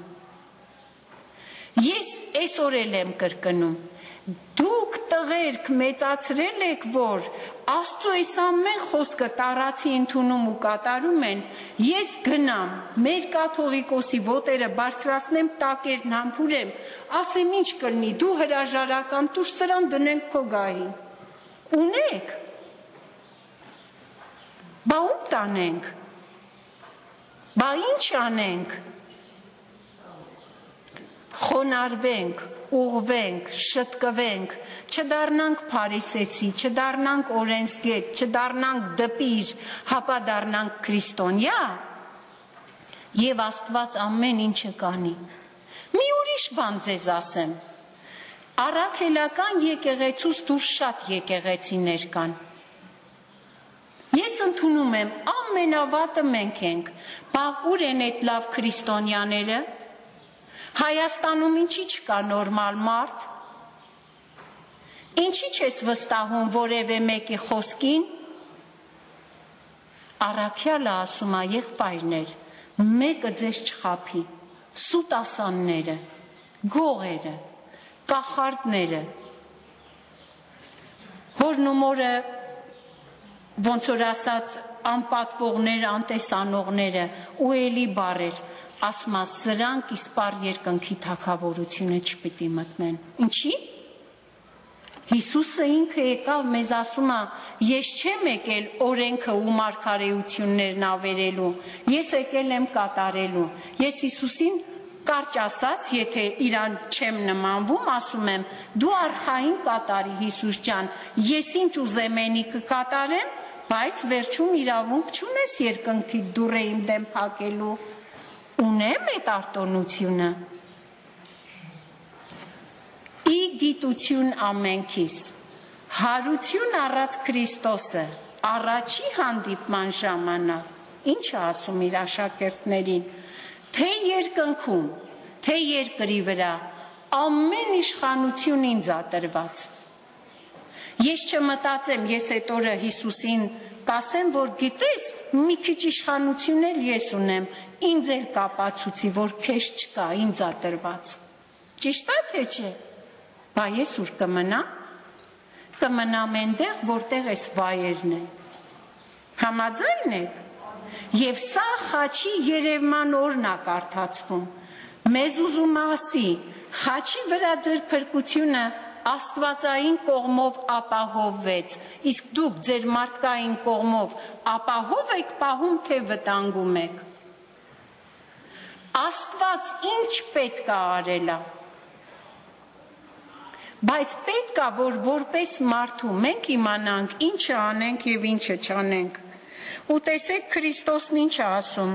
Ես այսօր էլ եմ կրկնում, դուք տղերք մեծացրել եք, որ Աստծո այս ամեն խոսքը տարածի ընդունում ու կատարում են, ես գնամ, մեր կաթողիկոսի ոտերը բարձրացնեմ, տակերն համբուրեմ, ասեմ ինչ կլինի, դու հրաժարական տուր, սրան դնենք քո գահին։ Ունեք։ Բա ում տանենք։ Բա ինչ անենք։ Խոնարհվենք, ուղվենք, շտկվենք, չդառնանք փարիսեցի, չդառնանք օրենսգետ, չդառնանք դպիր, հապա դառնանք քրիստոնյա, եւ Աստված ամեն ինչը կանի։ Մի ուրիշ բան ձեզ ասեմ, առաքելական եկեղեցուց դուրս շատ եկեղեցիներ կան։ Ես ընդունում եմ, ամենավատը մենք ենք, բա ուր են այդ լավ քրիստոնյաները։ Հայաստանում ինչի չկա նորմալ մարդ։ Ինչի չես վստահում որևէ մեկի խոսքին։ Առաքյալը ասում է եղբայրներ, մեկը ձեզ չխաբի, սուտասանները, գողերը, կախարդները, հորն ու մորը ոնց որ ասած անպատվողները, անտեսանողները ու էլի բառեր, ասում է սրանք իսպար երկնքի թագավորությունը չպիտի մտնեն։ Ինչի՞։ Հիսուսը ինքը եկավ մեզ ասում է, ես չեմ եկել օրենքը ու մարգարեություններն ավերելու, ես եկել եմ կատարելու։ Ես Հիսուսին կարճ ասած, եթե իրան չեմ նմանվում, ասում եմ, դու արխային կատարի Հիսուս ջան, ես ինչ ուզեմ ენი կկատարեմ, բայց վերջում իրավունք չունես երկնքի դուռը իմ դեմ փակելու։ Ունեմ այդ արտոնությունը։ Ի գիտություն ամենքիս, հարություն առած Քրիստոսը, առաջի հանդիպման ժամանակ, ինչ է ասում իր աշակերտներին, թե երկնքում, թե երկրի վրա, ամեն իշխանություն ինձ ա տրված։ Ես չմտածեմ, ես այդ օրը Հիսուսին կասեմ, որ գիտես, մի քիչ իշխանություն էլ ես ունեմ, ինձ էլ կապացուցի, որ քեզ չկա, ինձ ա տրված։ Ճիշտ է թե չէ։ Բա ես ուր կմնամ։ Կմնամ այնտեղ, որտեղ այս վայրն է։ Համաձայն եք։ Եվ սա խաչի երևման օրն ա կարդացվում։ Մեզ ուզում ասի, խաչի վրա ձեր փրկությունը աստվածային կողմով ապահովվեց, իսկ դուք ձեր մարդկային կողմով ապահով եք պահում, թե վտանգում եք։ Աստված ինչ պետք է արելա, բայց պետք է, որ որպես մարդու մենք իմանանք ինչը անենք և ինչը չանենք։ Ու տեսեք Քրիստոսն ինչ է ասում։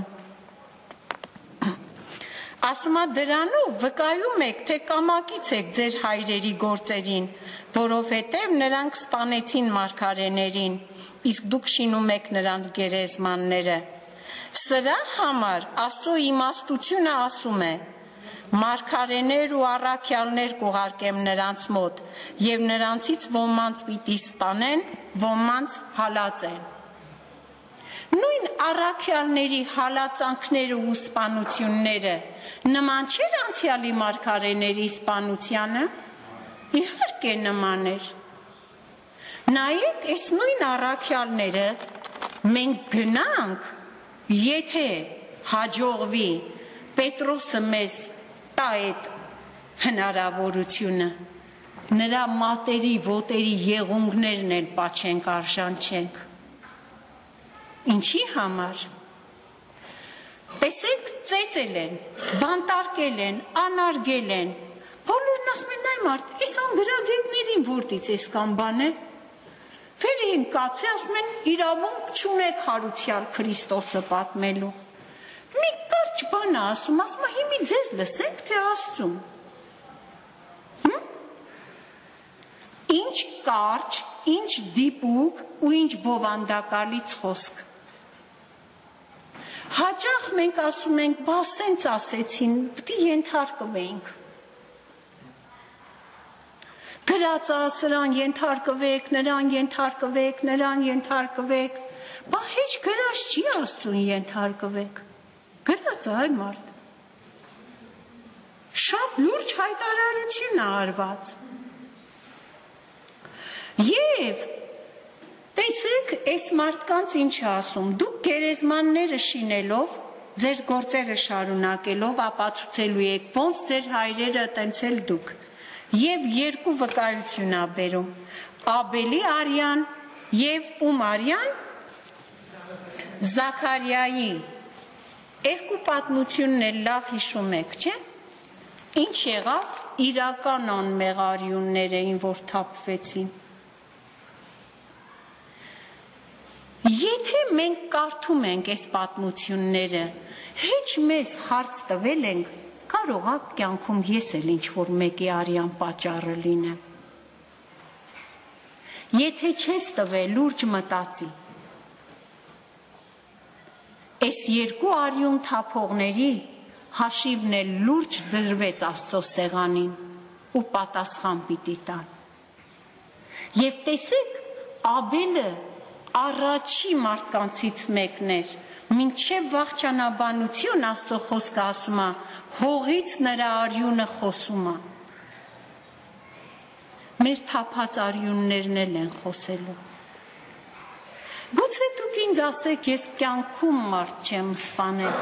Ասում է դրանով վկայում եք, թե կամակից եք ձեր հայրերի գործերին, որովհետև նրանք սպանեցին մարգարեներին, իսկ դուք շինում եք նրանց գերեզմանները։ Սրա համար Աստծո իմաստությունը ասում է. մարգարեներ ու առաքյալներ կուղարկեմ նրանց մոտ, և նրանցից ոմանց պիտի սպանեն, ոմանց հալածեն։ Նույն առաքյալների հալածանքները ու սպանությունները նման չէր անցյալի մարգարեների սպանությանը, իհարկե նման էր։ Նայեք, այս նույն առաքյալները մենք գնանք, եթե հաջողվի Պետրոսը մեզ տա այդ հնարավորությունը, նրա մատերի, ոտերի եղունգներն էլ պաչենք, արժան չենք։ Ինչի համար։ Տեսեք, ծեծել են, բանտարկել են, անարգել են, բոլորն ասում են, այ մարդ, այս անգրագետներին որտից ես կամ բանել, վեր են կացի, ասում են, իրավունք չունեք հարուցյալ Քրիստոսը պատմելու։ Մի կարճ բան է ասում, ասում է, հիմի ձեզ լսենք, թե Աստծուն։ Ինչ կարճ, ինչ դիպուկ ու ինչ բովանդակալից խոսք։ Հաճախ մենք ասում ենք, բա սենց ասեցին, պիտի ենթարկվենք։ Գրածա սրան ենթարկվեք, նրան ենթարկվեք, նրան ենթարկվեք, բա հեչ գրած չի Աստծուն ենթարկվեք։ Գրած է այ մարդ։ Շատ լուրջ հայտարարություն է արված։ Եվ տեսեք, այս մարդկանց ինչ է ասում, դուք գերեզմանները շինելով, ձեր գործերը շարունակելով ապացուցելու եք, ոնց ձեր հայրերը տենցել դուք, և երկու վկայություն է բերում, Աբելի արյան և ում արյան, Զաքարիայի, երկու պատմությունն էլ լավ հիշում եք, չէ՞, ինչ եղավ, իրական անմեղարյուններ էին, որ թափվեցին։ Եթե մենք կարդում ենք այս պատմությունները, հեչ մեզ հարց տվել ենք, կարող է կյանքում ես էլ ինչ-որ մեկի արյան պատճառը լինեմ։ Եթե չես տվել, լուրջ մտածի։ Այս երկու արյուն թափողների հաշիվն էլ լուրջ դրվեց Աստծո սեղանին ու պատասխան պիտի տան։ Եվ տեսեք, Աբելը առաջի մարդկանցից մեկն էր, մինչև վախճանաբանություն Աստծո խոսքը ասում է, հողից նրա արյունը խոսում է։ Մեր թափած արյուններն էլ են խոսելու։ Գուցե դուք ինձ ասեք, ես կյանքում մարդ չեմ սպանել։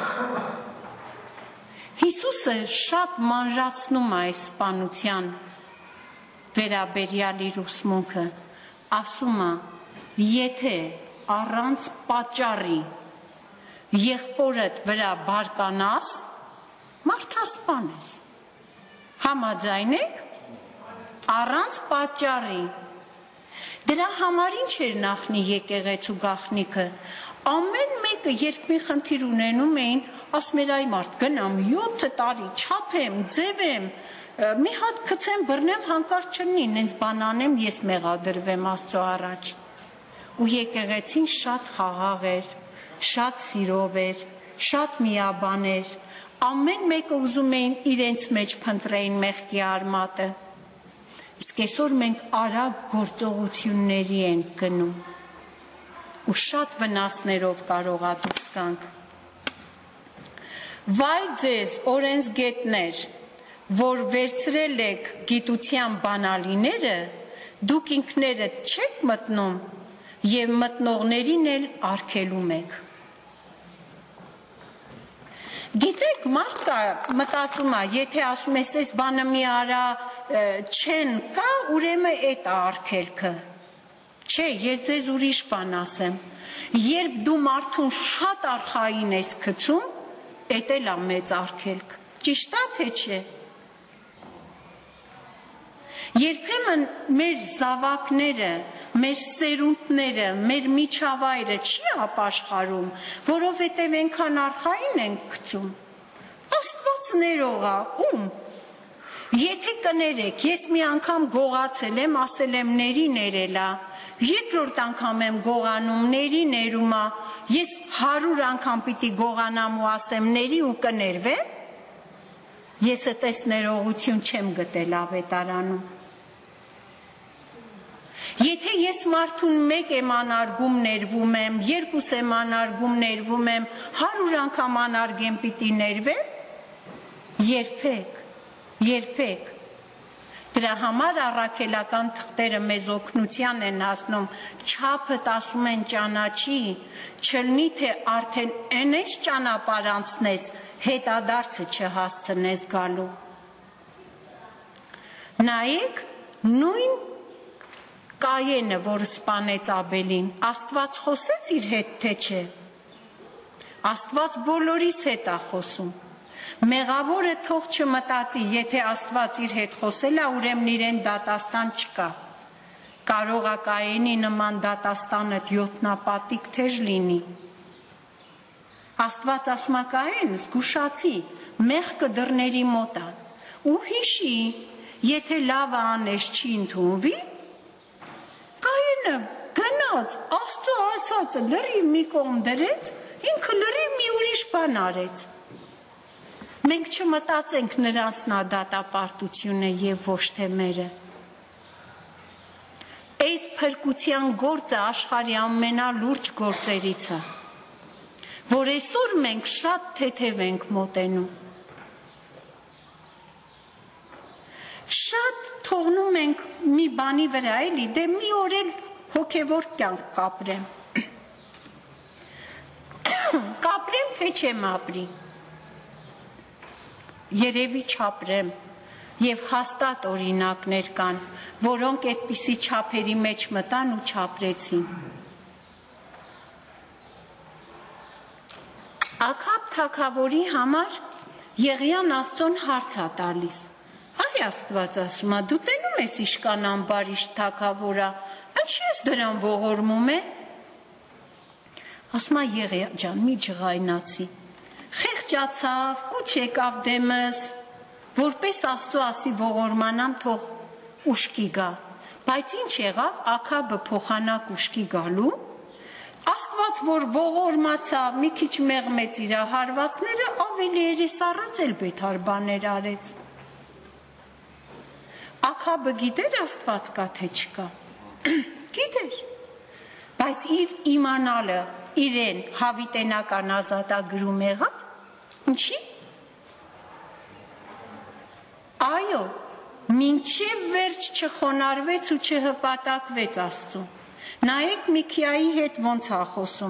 Հիսուսը շատ մանրացնում է այս սպանության վերաբերյալ իր ուսմունքը, ասում է, եթե առանց պատճառի եղբորդ վրա բարկանաս, մարդասպան ես։ Համաձայն եք, առանց պատճառի։ Դրա համար ինչ էր նախնի եկեղեցու գաղտնիքը։ Ամեն մեկը, երբ մի խնդիր ունենում էին, ասում էր այ մարդ գնամ յոթ տարի չափեմ, ձևեմ, մի հատ գցեմ, բռնեմ, հանկարծ չլինի, ինձ բան անեմ, ես մեղադրվեմ Աստծո առաջ։ Ու եկեղեցին շատ խաղաղ էր, շատ սիրով էր, շատ միաբան էր, ամեն մեկը ուզում էին իրենց մեջ փնտրեին մեղքի արմատը։ Իսկ այսօր մենք արագ գործողությունների ենք գնում ու շատ վնասներով կարող է դուրս գանք։ Վայ ձեզ օրենսգետներ, որ վերցրել եք գիտության բանալիները, դուք ինքներդ չեք մտնում և մտնողներին էլ արգելում եք։ Գիտեք, մարդ կա մտածում է, եթե ասում ես, այս բանը մի արա չեն կա, ուրեմն էդ է արգելքը։ Չէ, ես ձեզ ուրիշ բան ասեմ։ Երբ դու մարդուն շատ արխային ես գցում, էդ էլ է մեծ արգելք։ Ճիշտ է, թե չէ։ Երբեմն մեր զավակները, մեր սերունդները, մեր միջավայրը չի ապաշխարում, որովհետև այնքան արխային են գցում։ Աստված ներող է, ում։ Եթե կներեք, ես մի անգամ գողացել եմ, ասել եմ ների ներելա, երկրորդ անգամ եմ գողանում, ների ներում է, ես հարյուր անգամ պիտի գողանամ ու ասեմ ների ու կներվեմ, ես այդպես ներողություն չեմ գտել ավետարանում։ Եթե ես մարդուն մեկ եմ անարգում ներվում եմ, երկուս եմ անարգում ներվում եմ, հարյուր անգամ անարգեմ պիտի ներվեմ, երբեք, երբեք։ Դրա համար առաքելական թղթերը մեզ օգնության են հասնում, չափդ ասում են ճանաչի, չլնի թե արդեն այն ես ճանապարհ անցնես, հետադարձը չհասցնես գալու։ Նայեք, նույն Կայենը, որ սպանեց Աբելին, Աստված խոսեց իր հետ, թե չէ։ Աստված բոլորիս հետ է խոսում։ Մեղավորը թող չմտածի, եթե Աստված իր հետ խոսել է, ուրեմն իրեն դատաստան չկա։ Կարող է Կայենի նման դատաստանը յոթնապատիկ թեժ լինի։ Աստված ասում է Կայեն, զգուշացի, մեղքը դռների մոտ է։ Ու հիշի, եթե լավը անես չի ընդունվի, Կայենը գնաց, Աստծո ասածը լրիվ մի կողմ դրեց, ինքը լրիվ մի ուրիշ բան արեց։ Մենք չմտածենք նրանցն է դատապարտությունը եւ ոչ թե մերը։ Այս փրկության գործը աշխարհի ամենալուրջ գործերից է, որ այսօր մենք շատ թեթև ենք մոտենում։ Շատ թողնում ենք մի բանի վրա, էլի, դե մի օր էլ հոգևոր կյանք կապրեմ։ Կապրեմ, թե չեմ ապրի։ Երևի չապրեմ, եւ հաստատ օրինակներ կան, որոնք այդպիսի չափերի մեջ մտան ու չապրեցին։ Աքաբ թագավորի համար Եղիան Աստծուն հարց է տալիս։ Այ Աստված ասում է, դու տենում ես իշկան ամբարիշտ թագավորը, ինչի ես դրան ողորմում է։ Ասում է Եղիա ջան, մի ջղայնացի։ Խեղճացավ, կուչ եկավ դեմս, որպես Աստծո ասի ողորմանամ թող ուշքի գա։ Բայց ինչ եղավ, Աքաբը փոխանակ ուշքի գալու, Աստված որ ողորմացավ, մի քիչ մեղմեց իր հարվածները, ավելի երեսառած էլ բեթար բաներ արեց։ Աքաբը գիտեր Աստված կա թե չկա։ Գիտեր։ Բայց իր իմանալը իրեն հավիտենական ազատագրում եղավ, ինչի։ Այո, մինչև վերջ չխոնարհվեց ու չհպատակվեց Աստծուն։ Նայեք Միքիայի հետ ոնց է խոսում։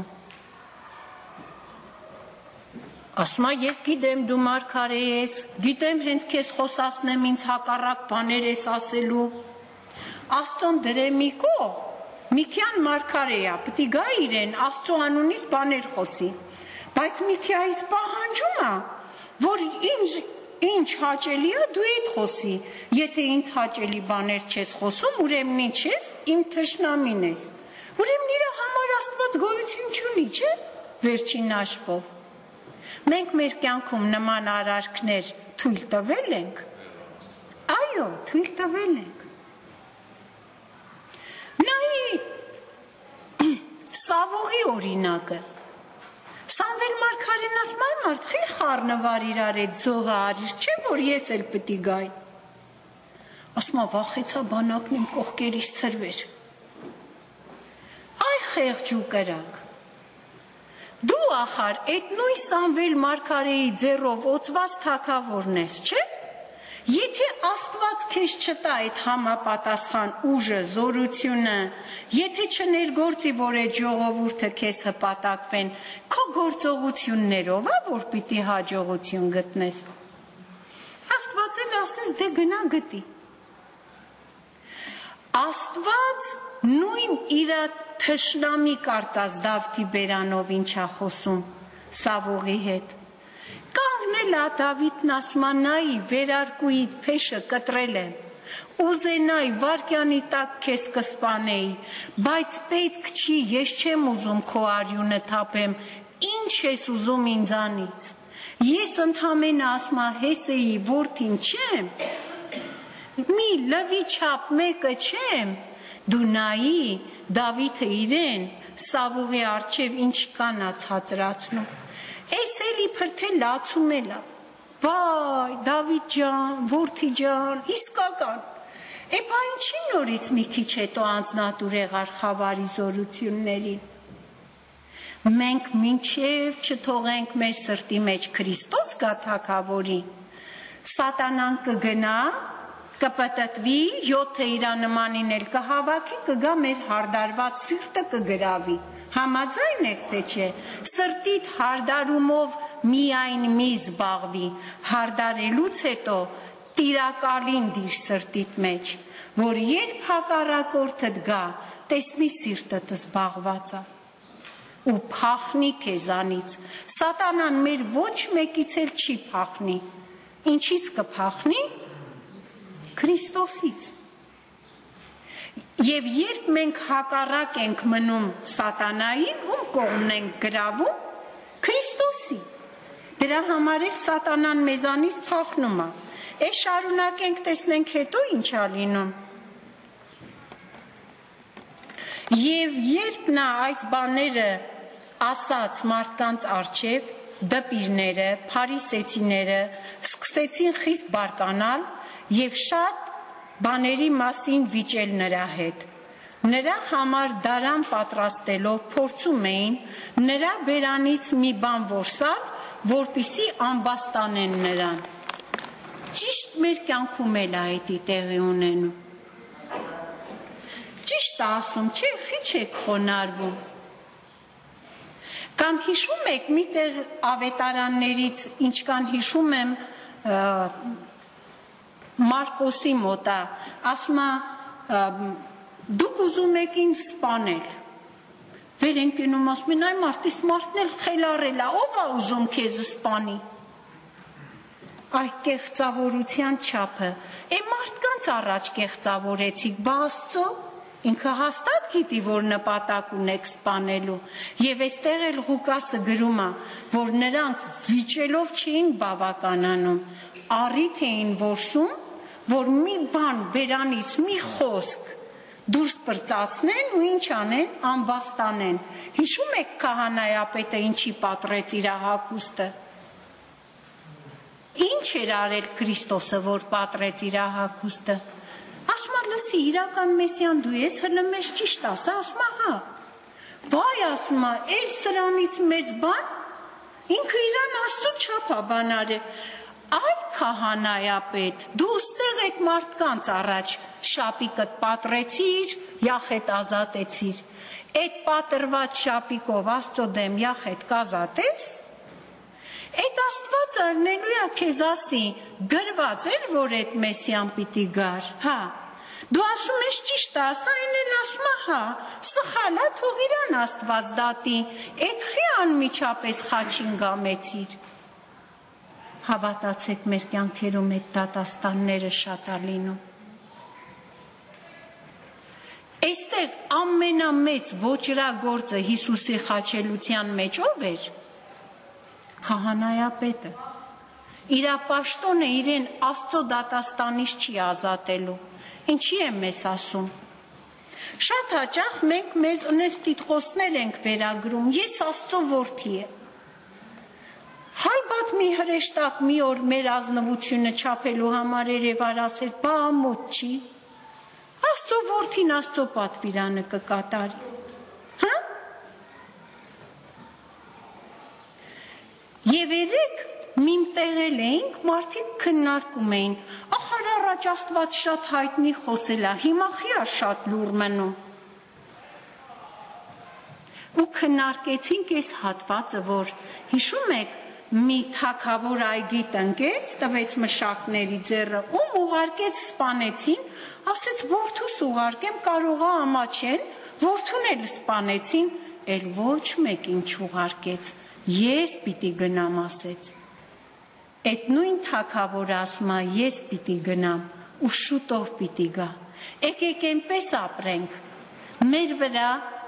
Ասում է, ես գիտեմ դու մարգարե ես, գիտեմ հենց քեզ խոսացնեմ ինձ հակառակ բաներ ես ասելու։ Աստծուն դրե մի կողմ, Միքիան մարգարե է, պիտի գա իրեն Աստծո անունից բաներ խոսի։ Բայց Միքիայից պահանջում է, որ ինձ ինչ հաճելի է դու իդ խոսի։ Եթե ինձ հաճելի բաներ չես խոսում, ուրեմն ինչ ես, իմ թշնամին ես։ Ուրեմն իր համար Աստված գոյություն չունի, չէ՞, վերջին հաշվով։ Մենք մեր կյանքում նման արարքներ թույլ տվել ենք։ Այո, թույլ տվել ենք։ Նայ Սավողի օրինակը։ Սամվել մարգարեն ասում է, մարդ խի խառնվար իրար այդ զողը արիր, չէ՞ որ ես էլ պիտի գայ։ Ասում է, վախեցա բանակն իմ կողքերից ցրվեր։ Այ խեղճ ու կրակ։ Դու ախար այդ նույն Սամվել մարգարեի ձեռով օծված թագավորն ես, չէ՞։ Եթե Աստված քեզ չտա այդ համապատասխան ուժը, զորությունը, եթե չներգործի, որ այդ ժողովուրդը քեզ հպատակվեն, քո գործողություններով է, որ պիտի հաջողություն գտնես։ Աստված էլ ասես դե գնա գտի։ Աստված նույն իր թշնամի կարծած Դավթի բերանով ինչա խոսում Սավողի հետ։ Կանգնել է Դավիթն ասում է նայի վերարկուիդ փեշը կտրել եմ, ուզենայի վարկյանի տակ քեզ կսպանեի, բայց պետք չի, ես չեմ ուզում քո արյունը թափեմ, ինչ ես ուզում ինձանից։ Ես ընդամենը ասում եմ Հեսեի որդին չեմ, մի լվի չափ մեկը չեմ, դու նայի Դավիթը իրեն Սավողի առջև ինչ կանա ցածրացնում։ Էս էլի փրթել լացում էլա։ Վայ, Դավիթ ջան, որդի ջան, իսկական։ Էպա ինչի նորից մի քիչ հետո անձնատուր եղար խավարի զորություններին։ Մենք մինչև չթողենք մեր սրտի մեջ Քրիստոս գա թագավորի, սատանան կգնա, կպտտվի, յոթը իրա նմանին էլ կհավաքի, կգա մեր հարդարված սիրտը կգրավի։ Համաձայն եք թե չէ, սրտիդ հարդարումով միայն մի զբաղվի, հարդարելուց հետո տիրակալին դիր սրտիդ մեջ, որ երբ հակառակորդդ գա, տեսնի սիրտդ զբաղված է ու փախնի քեզանից։ Սատանան մեր ոչ մեկից էլ չի փախնի։ Ինչից կփախնի։ Քրիստոսից։ Եվ երբ մենք հակառակ ենք մնում սատանային, ում կողմն ենք գրավում, Քրիստոսի։ Դրա համար էլ սատանան մեզանից փախնում է։ Էս շարունակենք, տեսնենք հետո ինչ է լինում։ Եվ երբ նա այս բաները ասաց մարդկանց առջև, դպիրները, փարիսեցիները սկսեցին խիստ բարկանալ եւ շատ բաների մասին վիճել նրա հետ։ Նրա համար դարան պատրաստելով փորձում էին նրա բերանից մի բան որսալ, որպիսի ամբաստանեն նրան։ Ճիշտ մեր կյանքում էլ է այդի տեղի ունենում։ Ճիշտ է ասում, չէ, խիչ եք խոնարհվում։ Կամ հիշում եք միտեղ ավետարաններից, ինչքան հիշում եմ, Մարկոսի մոտ է, ասում է դուք ուզում եք ինձ սպանել։ Վեր են կենում ասում են, այ մարդիս մարդն էլ խելառել է, ով է ուզում քեզ սպանի։ Այ կեղծավորության չափը։ Է մարդկանց առաջ կեղծավորեցիք, բա Աստծո, ինքը հաստատ գիտի, որ նպատակ ունեք սպանելու։ Եվ այստեղ էլ Ղուկասը գրում է, որ նրանք վիճելով չէին բավականանում, առիթ էին որսում, որ մի բան բերանից մի խոսք դուրս պրծացնեն ու ինչ անեն, ամբաստանեն։ Հիշում եք քահանայապետը ինչի պատրեց իր հագուստը։ Ինչ էր արել Քրիստոսը, որ պատրեց իր հագուստը։ Ասում է, լսի, իրական Մեսիան դու ես, հլը մեզ ճիշտ ասա, ասում է, հա։ Վայ, ասում է, էլ սրանից մեծ բան, ինքը իրան Աստծո չափ է բան արել։ Այ քահանայապետ, դու ստեղ եք մարդկանց առաջ շապիկդ պատրեցիր, յախետ ազատեցիր։ Այդ պատրված շապիկով Աստծո դեմ յախետ կազատես։ Այդ Աստվածը ըրնելու է քեզ ասի, գրված էր, որ այդ Մեսիան պիտի գար, հա։ Դու ասում ես ճիշտ է, ասա այն էլ ասում է, հա, սխալ է, թող իրան Աստված դատի, այդ խի անմիջապես խաչին գամեցիր։ Հավատացեք, մեր կյանքերում այդ դատաստանները շատ է լինում։ Այստեղ ամենամեծ ոճրագործը Հիսուսի խաչելության մեջ ով էր։ Քահանայապետը։ Իր պաշտոնը իրեն Աստծո դատաստանից չի ազատելու։ Ինչի եմ մեզ ասում։ Շատ հաճախ մենք մեզ ընես տիտղոսներ ենք վերագրում, ես Աստծո որդի եմ։ Հալբատ մի հրեշտակ մի օր մեր ազնվությունը չափելու համար երևար ասել, բա ամոթ չի, Աստծո որդին Աստծո պատվիրանը կկատարի, հա? Եվ երեք միմ տեղել էինք, մարդիկ քննարկում էին, ախար առաջ Աստված շատ հայտնի խոսել է, հիմա խի է շատ լուր մնում։ ու քննարկեցինք այս հատվածը, որ հիշում եք, մի թագավոր այգի տնկեց, տվեց մշակների ձեռը, ում ուղարկեց սպանեցին, ասեց որդուս ուղարկեմ, կարող է ամաչել, որդուն էլ սպանեցին, էլ ոչ մեկին չուղարկեց, ես պիտի գնամ, ասեց։ Այդ նույն թագավորը ասում է, ես պիտի գնամ ու շուտով պիտի գա։ Եկեք այնպես ապրենք, մեր վրա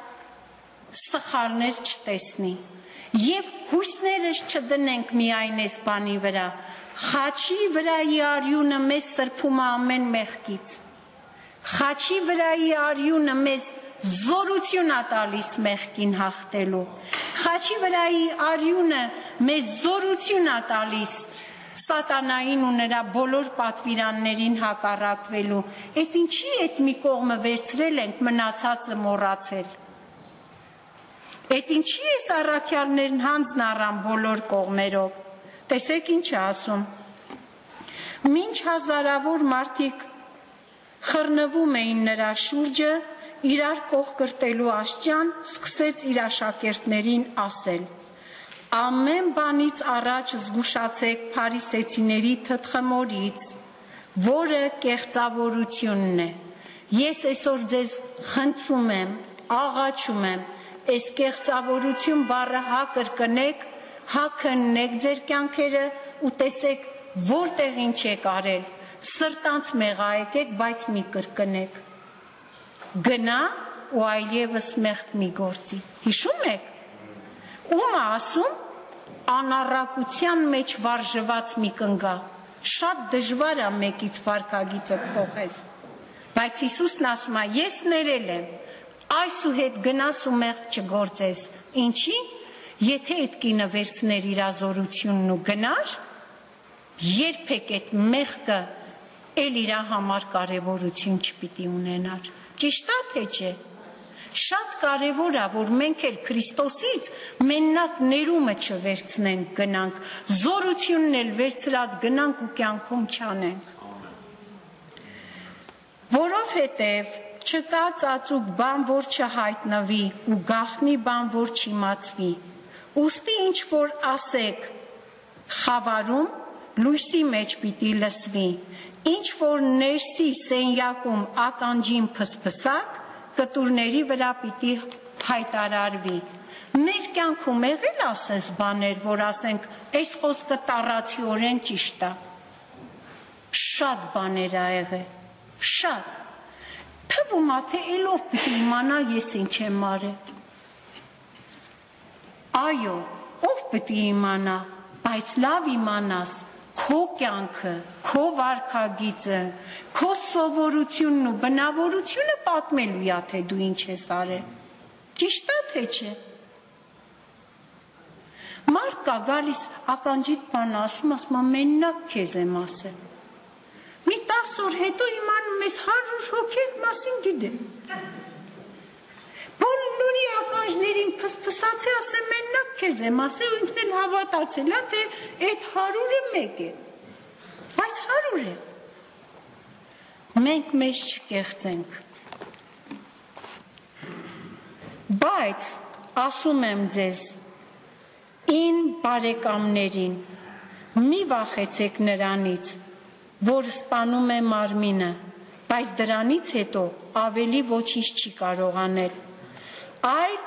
սխալներ չտեսնի եւ հույսներս չդնենք միայն այս բանի վրա։ Խաչի վրայի արյունը մեզ սրբում է ամեն մեղքից։ Խաչի վրայի արյունը մեզ զորություն է տալիս մեղքին հաղթելու։ Խաչի վրայի արյունը մեզ զորություն է տալիս սատանային ու նրա բոլոր պատվիրաններին հակառակվելու։ Այդ ինչի այդ մի կողմը վերցրել ենք, մնացածը մոռացել։ Այդ ինչի էս առաքյալներն հանձն առան բոլոր կողմերով։ Տեսեք ինչ է ասում։ Մինչ հազարավոր մարդիկ խռնվում էին նրա շուրջը, իրար կող կրտելու աշճան, սկսեց իր աշակերտներին ասել. Ամեն բանից առաջ զգուշացեք փարիսեցիների թթխմորից, որը կեղծավորությունն է։ Ես այսօր ձեզ խնդրում եմ, աղաչում եմ, այս կեղծավորություն բառը հա կրկնեք, հա քննեք ձեր կյանքերը ու տեսեք որտեղ ինչ եք արել, սրտանց մեղա եկեք, բայց մի կրկնեք։ Գնա ու այլևս մեղք մի գործի։ Հիշում եք։ Ում ասում անառակության մեջ վարժված մի կնգա, շատ դժվար է մեկից վարքագիծը փոխես, բայց Հիսուսն ասում է, ես ներել եմ, այսուհետ գնաս ու մեղք չգործես, ինչի, եթե այդ կինը վերցներ իր ազորությունն ու գնար, երբեք այդ մեղքը էլ իր համար կարևորություն չպիտի ունենար, ճիշտ է թե չէ։ Շատ կարևոր է, որ մենք էլ Քրիստոսից մենակ ներումը չվերցնենք գնանք, զորությունն էլ վերցրած գնանք ու կյանքում չանենք։ Որովհետև չկա ծածուկ բան, որ չհայտնվի ու գաղտնի բան, որ չիմացվի։ Ուստի ինչ որ ասեք խավարում, լույսի մեջ պիտի լսվի, ինչ որ ներսի սենյակում ականջին փսփսակ, կտուրների վրա պիտի հայտարարվի։ Մեր կյանքում եղել ասես բաներ, որ ասենք, այս խոսքը տառացիորեն ճիշտ է։ Շատ բաներ ա եղել, շատ։ Թվում է, թե ելով պիտի իմանա ես ինչ եմ արել։ Այո, ով պիտի իմանա, բայց լավ իմանաս, քո կյանքը, քո վարքագիծը, քո սովորությունն ու բնավորությունը պատմելու է, թե դու ինչ ես արել։ Ճիշտ է թե չէ։ Մարդ կա գալիս ականջիդ բան ասում, ասում է մենակ քեզ եմ ասել։ Մի տասը օր հետո իմանում ես հարյուր հոգի մասին գիտեմ։ Բոլորի ականջներին փսփսացի ասեմ մենակ քեզ եմ ասել, ինքն էլ հավատացել է, թե այդ հարյուրը մեկ է, բայց հարյուր է։ Մենք մեզ չկեղծենք։ Բայց ասում եմ ձեզ, ին բարեկամներին, մի վախեցեք նրանից, որ սպանում է մարմինը, բայց դրանից հետո ավելի ոչինչ չի կարող անել։ Այլ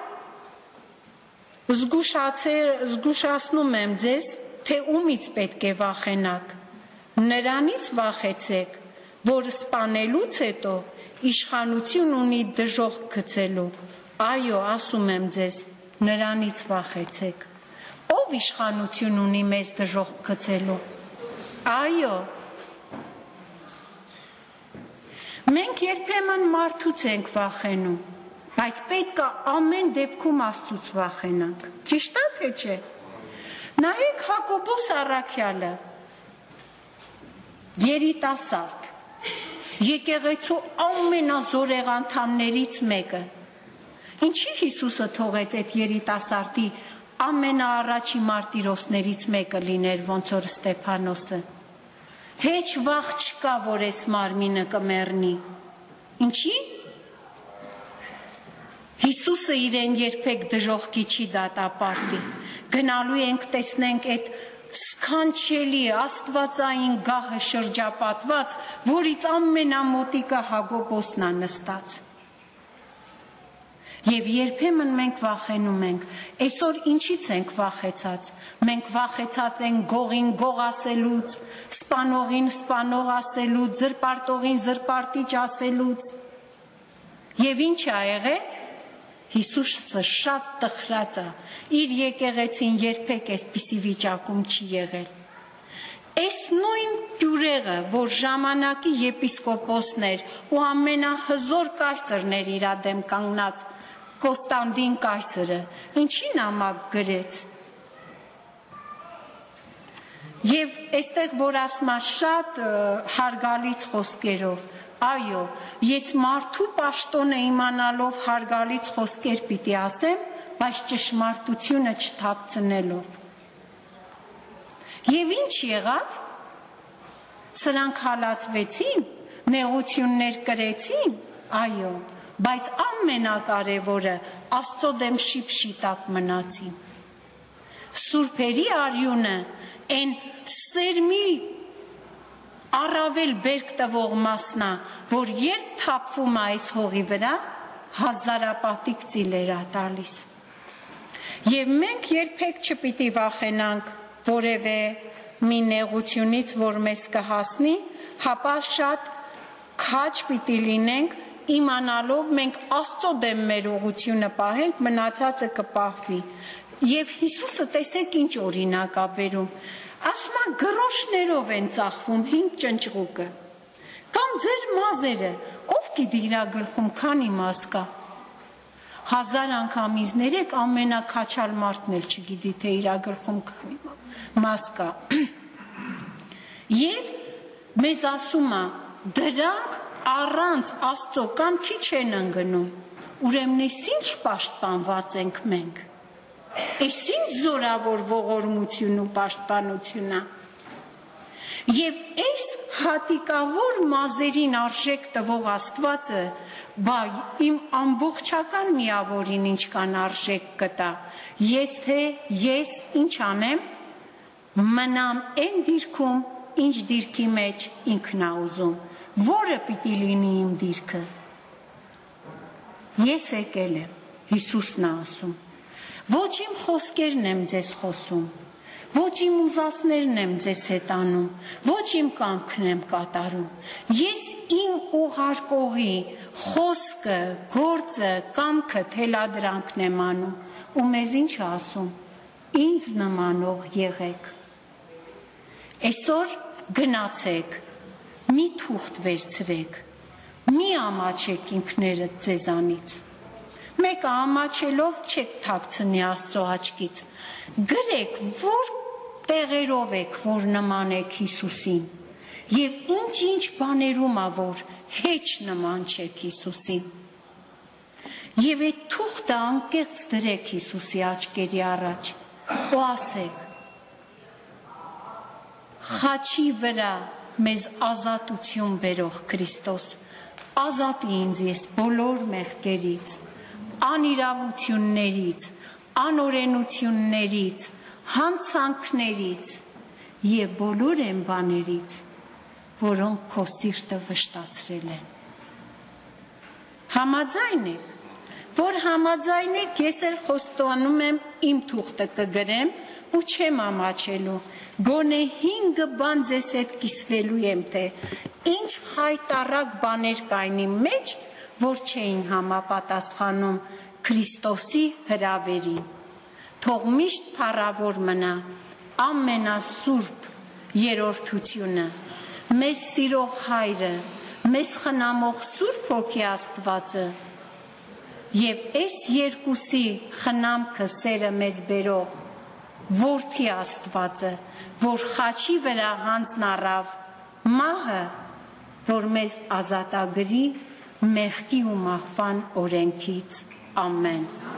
զգուշացնում եմ ձեզ, թե ումից պետք է վախենաք։ Նրանից վախեցեք, որ սպանելուց հետո իշխանություն ունի դժոխք գցելու։ Այո, ասում եմ ձեզ, նրանից վախեցեք։ Ով իշխանություն ունի մեզ դժոխք գցելու։ Այո։ Մենք երբեմն մարդուց ենք վախենում, բայց պետք է ամեն դեպքում Աստծուց վախենանք։ Ճիշտ է թե չէ։ Նայեք Հակոբոս առաքյալը, երիտասարդ, եկեղեցու ամենազորեղ անդամներից մեկը։ Ինչի Հիսուսը թողեց այդ երիտասարդի ամենաառաջի մարտիրոսներից մեկը լիներ, ոնց որ Ստեփանոսը։ Հեչ վախ չկա, որ այս մարմինը կմեռնի։ Ինչի։ Հիսուսը իրեն երբեք դժողքի չի դատապարտի։ Գնալու ենք տեսնենք այդ սքանչելի աստվածային գահը շրջապատված, որից ամենամոտիկը Հակոբոսն է նստած։ Եվ երբեմն մենք վախենում ենք, այսօր ինչից ենք վախեցած, մենք վախեցած ենք գողին գող ասելուց, սպանողին սպանող ասելուց, զրպարտողին զրպարտիչ ասելուց, և ինչ ա եղել, Հիսուսը շատ տխրած է, իր եկեղեցին երբեք այսպիսի վիճակում չի եղել։ Այս նույն տյուրեղը, որ ժամանակի եպիսկոպոսներ ու ամենահզոր կայսրներ իր դեմ կանգնած Կոստանդին կայսրը, ինչի նամակ գրեց։ Եվ այստեղ, որ ասում է շատ հարգալից խոսքերով, այո, ես մարդու պաշտոնը իմանալով հարգալից խոսքեր պիտի ասեմ, բայց ճշմարտությունը չթաքցնելով։ Եվ ինչ եղավ, սրանք հալածվեցին, նեղություններ կրեցին, այո, բայց ամենակարևորը Աստծո դեմ շիպշիտակ մնացին։ Սուրբերի արյունը այն սերմի առավել բերք տվող մասնա, որ երբ թափվում է այս հողի վրա, հազարապատիկ ծիլեր է տալիս։ Եվ մենք երբեք չպիտի վախենանք որևէ մի նեղությունից, որ մեզ կհասնի, հապա շատ քաջ պիտի լինենք, իմանալով մենք Աստծո դեմ մեր ուղղությունը պահենք, մնացածը կպահվի։ Եվ Հիսուսը տեսեք ինչ օրինակ ա բերում, ասում է գրոշներով են ծախվում հինգ ճնճղուկը, կամ ձեր մազերը, ով գիտի իր գլխում քանի մազ կա։ Հազար անգամից ներեք ամենակաչալ մարդն էլ չգիտի, թե իր գլխում քանի մազ կա։ Եվ մեզ ասում է, դրանք առանց Աստծո կամքի չեն ընկնում, ուրեմն այս ինչ պաշտպանված ենք մենք, այս ինչ զորավոր ողորմություն ու պաշտպանություն է։ Եվ այս հատիկավոր մազերին արժեք տվող Աստվածը, բա իմ ամբողջական միավորին ինչքան արժեք կտա, ես թե ես ինչ անեմ, մնամ այն դիրքում, ինչ դիրքի մեջ ինքն ա ուզում, որը պիտի լինի իմ դիրքը։ Ես եկել եմ, Հիսուսն է ասում, ոչ իմ խոսքերն եմ ձեզ խոսում, ոչ իմ ուզածներն եմ ձեզ հետ անում, ոչ իմ կամքն եմ կատարում, ես իմ ուղարկողի խոսքը, գործը, կամքը, թելադրանքն եմ անում, ու մեզ ինչ է ասում, ինձ նմանող եղեք։ Այսօր գնացեք, մի թուղթ վերցրեք, մի ամաչեք ինքներդ ձեզանից, մեկը ամաչելով չեք թաքցնի Աստծո աչքից, գրեք, որ տեղերով եք, որ նման եք Հիսուսին, և ինչ-ինչ բաներում ա, որ հեչ նման չեք Հիսուսին, և այդ թուղթը անկեղծ դրեք Հիսուսի աչքերի առաջ, ու ասեք, խաչի վրա մեզ ազատություն բերող Քրիստոս, ազատի ինձ ես բոլոր մեղքերից, անիրավություններից, անօրենություններից, հանցանքներից և բոլոր այն բաներից, որոնք քո սիրտը վշտացրել են։ Համաձայն եք, որ համաձայն եք, ես էլ խոստանում եմ իմ թուղթը կգրեմ ու չեմ ամաչելու, գոնե հինգը բան ձեզ հետ կիսվելու եմ, թե ինչ խայտառակ բաներ կային իմ մեջ, որ չէին համապատասխանում Քրիստոսի հրավերին։ Թող միշտ փառավոր մնա ամենասուրբ երրորդությունը, մեզ սիրող Հայրը, մեզ խնամող Սուրբ Հոգի Աստվածը և այս երկուսի խնամքը սերը մեզ բերող Որդի Աստվածը, որ խաչի վրա հանձն առավ մահը, որ մեզ ազատագրի մեղքի ու մահվան օրենքից։ Ամեն։